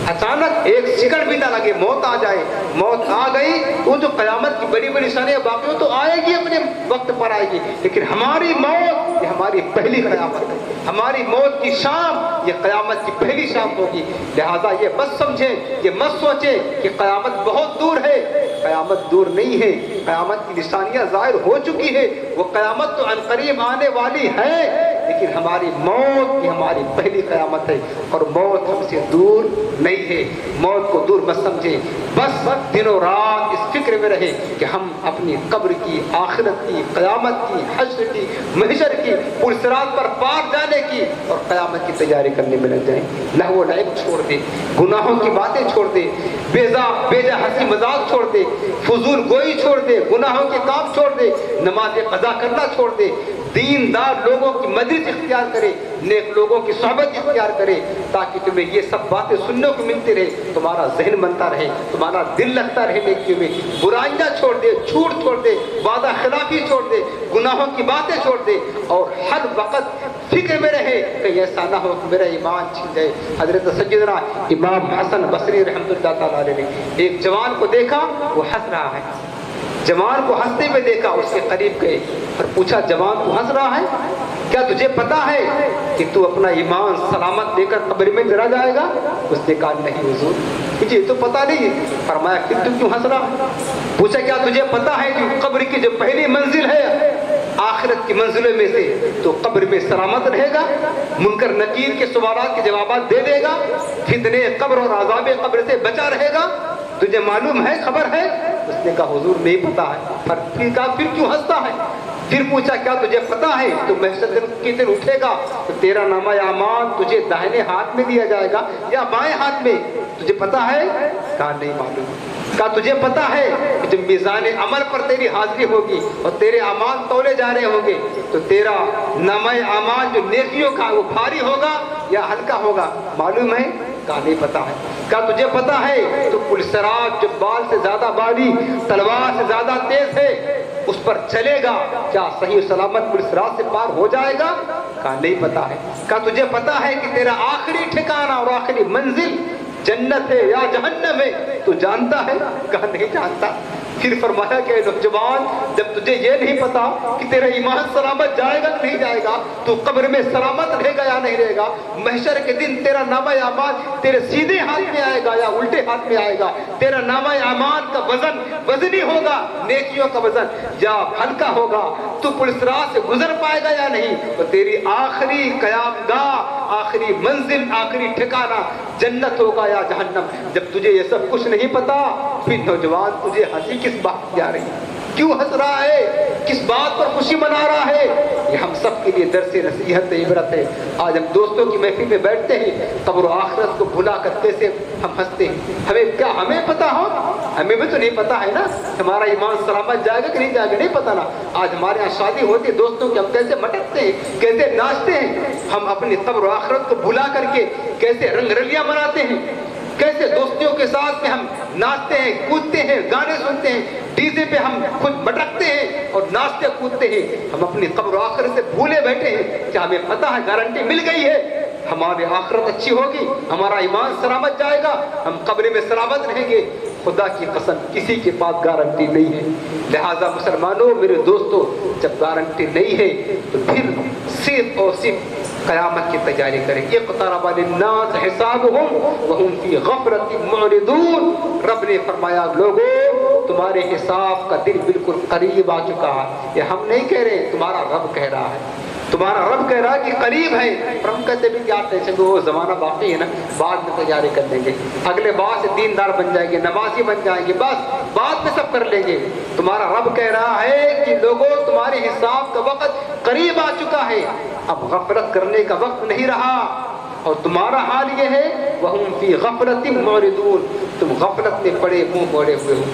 अचानक एक सेकंड भी ना लगे, मौत आ जाए, मौत आ गई, वो जो क़यामत की बड़ी बड़ी शानें बाकी हो तो आएगी, अपने वक्त पर आएगी, लेकिन हमारी मौत ये हमारी पहली क़यामत है, हमारी मौत की शाम ये क़यामत की पहली शाम होगी। लिहाजा ये मत समझें, ये मत सोचें कि क़यामत बहुत दूर है, क़यामत दूर नहीं है, क़यामत की निशानियां ज़ाहिर हो चुकी है, वो क़यामत तो अनक़रीब आने वाली है, लेकिन हमारी मौत ये हमारी पहली क़यामत है और मौत हमसे दूर नहीं है। मौत को दूर मत समझे, बस दिनों रात इस फिक्र में रहे कि हम अपनी कब्र की, आखिरत की, क़यामत की, हश्र की, महशर की, पुरसरात पर पार जाने की और क़यामत की तैयारी करने में लग जाएं। लहव व लइब छोड़ दे, गुनाहों की बातें छोड़ दे, बेजा बेजा हंसी मजाक छोड़ दे, फजूल गोई छोड़ दे, गुनाहों के काम छोड़ दे, नमाज कज़ा करना छोड़ दे, दीनदार लोगों की मदद इख्तियार करे, नेक लोगों की सोहबत इख्तियार करे, ताकि तुम्हें ये सब बातें सुनने को मिलती रहे, तुम्हारा जहन बनता रहे, तुम्हारा दिल लगता रहे नेकियों में। बुराइयां छोड़ दे, झूठ छोड़ दे, वादा खिलाफी छोड़ दे, गुनाहों की बातें छोड़ दे और हर वक्त फिक्र में रहे कि ऐसा ना हो कि मेरा ईमान छिन जाए। हजरत सज्जदना इमाम हसन बसरी रहमतुल्लाह तआला अलैह ने एक जवान को देखा, वो हंस रहा है, जवान को हंसते हुए देखा, उसके करीब गए और पूछा, जवान तू हंस रहा है, क्या तुझे पता है कि तू अपना ईमान सलामत लेकर कब्र में चला जाएगा? उसने कहा, नहीं हुजूर, मुझे तो पता नहीं है। फरमाया, फिर तू क्यों हंस रहा है? पूछा, क्या तुझे पता है कि कब्र की जो पहली मंजिल है आखिरत की मंजिलों में से, तो कब्र में सलामत रहेगा, मुनकर नकीर के सवालात के जवाब दे देगा, फितने कब्र और अज़ाब कब्र से बचा रहेगा, तुझे मालूम है, खबर है? उसने कहा, हुजूर नहीं पता है। फिर कहा, फिर क्यों हंसता है? फिर पूछा, क्या तुझे पता है तो महशर के दिन उठेगा तो तेरा नामा आमाल तुझे दाहिने हाथ में दिया जाएगा या बाएं हाथ में, तुझे पता है? कहा, नहीं मालूम। कहा, तुझे पता है कि जब मीज़ान अमल पर तेरी हाजिरी होगी और तेरे अमाल तौले जा रहे होंगे तो तेरा नामा आमाल जो नेकियों का वो भारी होगा या हल्का होगा, मालूम है? कहा, नहीं पता है। क्या तुझे पता है तो पुलसरात जो बाल से ज्यादा बारी, तलवार से ज्यादा तेज है, उस पर चलेगा, क्या सही सलामत पुलसरात से पार हो जाएगा? कहा, नहीं पता है। क्या तुझे पता है कि तेरा आखिरी ठिकाना और आखिरी मंजिल जन्नत है या जहन्नम है, तू जानता है? कहा, नहीं जानता। फिर फरमाया कि नौजवान, जब तुझे ये नहीं पता कि तेरा ईमान सलामत जाएगा कि नहीं जाएगा, तो कब्र में सलामत रहेगा या नहीं रहेगा, महशर के दिन तेरा नामा आमाल तेरे सीधे हाथ में आएगा या उल्टे हाथ में आएगा, तेरा नामा आमाल का वजन वजनी होगा, नेकियों का वजन या हल्का होगा, तू पुलिसरात से गुजर पाएगा या नहीं, तो तेरी आखिरी कयामगाह, आखिरी मंजिल, आखिरी ठिकाना जन्नत होगा या जहन्नम। जब तुझे ये सब कुछ नहीं पता, फिर नौजवान तुझे हंसी किस बात की आ रही है? क्यों हंस रहा है? किस बात पर खुशी मना रहा है? ये हम सब के लिए दर्स नसीहत इबरत है। आज हम दोस्तों की महफिल में बैठते हैं, कब्र और आखिरत को भुला कर कैसे हम हंसते हैं। हमें क्या हमें पता हो? हमें भी तो नहीं पता है ना, हमारा ईमान सलामत जाएगा कि नहीं जाएगा, नहीं पता ना। आज हमारे यहाँ शादी होती है दोस्तों की, हम कैसे मटकते हैं, कैसे नाचते हैं, हम अपनी कब्र और आखिरत को भुला करके कैसे रंगरलियां मनाते हैं, कैसे दोस्तियों के साथ में हम नाचते हैं, कूदते हैं, गाने सुनते हैं, डीजे पे हम खुद मटकते हैं और नाचते कूदते हैं। हम अपनी कब्र आखिरत से भूले बैठे हैं। क्या हमें पता है गारंटी मिल गई है हमारी आखिरत अच्छी होगी, हमारा ईमान सलामत जाएगा, हम कब्र में सलामत रहेंगे? खुदा की कसम किसी के पास गारंटी नहीं है। लिहाजा मुसलमानों, मेरे दोस्तों, जब गारंटी नहीं है तो फिर सिर्फ और सिर्फ क़यामत की तैयारी करें। इक़्तरब लिन्नास हिसाबुहुम वहुम फी गफ़लतिन मुअरिदून। रब ने फरमाया, लोगों, तुम्हारे हिसाब का दिन बिल्कुल करीब आ चुका है। ये हम नहीं कह रहे, तुम्हारा रब कह रहा है, तुम्हारा रब कह रहा है कि करीब है। पर हम कहते भी क्या टेंशन, वो जमाना बाकी है ना, बाद में तैयारी कर लेंगे, अगले बार से दीनदार बन जाएंगे, नमाजी बन जाएंगे, बस बाद में सब कर लेंगे। तुम्हारा रब कह रहा है कि लोगों, तुम्हारे हिसाब का वक्त करीब आ चुका है, अब गफलत करने का वक्त नहीं रहा। और तुम्हारा हाल ये है, वहुम फी गफलतिन मुअरिदून, तुम गफलत में पड़े मुंह मोड़े हुए हो,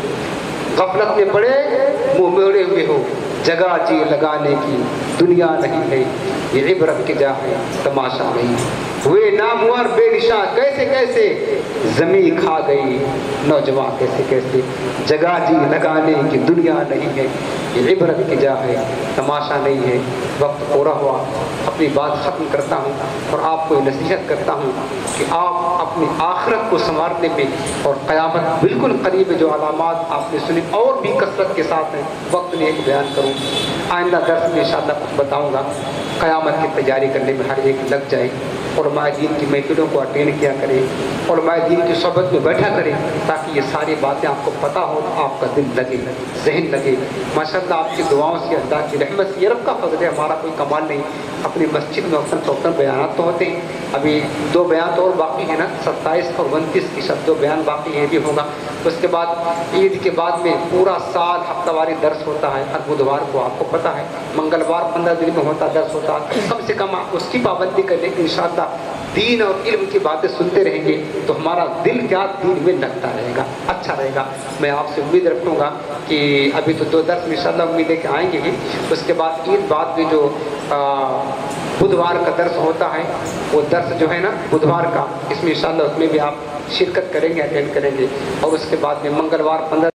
गफलत में पड़े मुंह मोड़े हुए हो। जगह जी लगाने की दुनिया नहीं है, ये इबरत की जा है, तमाशा नहीं है। हुए नामवर बेनिशा, कैसे कैसे ज़मीं खा गई नौजवान, कैसे कैसे जगह जी लगाने की दुनिया नहीं है, ये इबरत की जा है, तमाशा नहीं है। वक्त पूरा हुआ, अपनी बात ख़त्म करता हूँ और आपको नसीहत करता हूँ कि आप अपनी आखिरत को संवारने में, और क़यामत बिल्कुल करीब है, जो अलामात आपने सुनी और भी कसरत के साथ हैं, वक्त नहीं एक बयान करूँ। आइंदा दर्स में इंशाअल्लाह कुछ बताऊँगा। क़यामत की तैयारी करने में हर एक लग जाए, उलमाए दीन की महफिलों को अटेंड किया करें, उलमाए दीन की सोहबत में बैठा करें, ताकि ये सारी बातें आपको पता हो, आपका दिल लगे, जहन लगे। माशाअल्लाह आपकी दुआओं से, अल्लाह की रहमत से, ये रब का फजल है, हमारा कोई कमाल नहीं। अपनी मस्जिद में अक्सर चौकन बयान तो होते हैं, अभी दो बयान तो और बाकी है ना, सत्ताईस और उनतीस की शब्द दो बयान बाकी है, भी होगा। उसके बाद ईद के बाद में पूरा साल हफ्तावारी दर्स होता है, हर बुधवार को आपको पता है, मंगलवार पंद्रह दिन में होता दर्स होता है, कम से कम आप उसकी पाबंदी कर लें। इंशाअल्लाह दीन और इल्म की बातें सुनते रहेंगे तो हमारा दिल क्या दीन में लगता रहेगा, अच्छा रहेगा। मैं आपसे उम्मीद रखूँगा कि अभी तो दो दर्स इंशाअल्लाह उम्मीद है कि आएंगे ही, उसके बाद ईद बाद में जो बुधवार का दर्स होता है, वो दर्स जो है ना बुधवार का, इसमें इंशाअल्लाह उसमें भी आप शिरकत करेंगे, अटेंड करेंगे। और उसके बाद में मंगलवार पंद्रह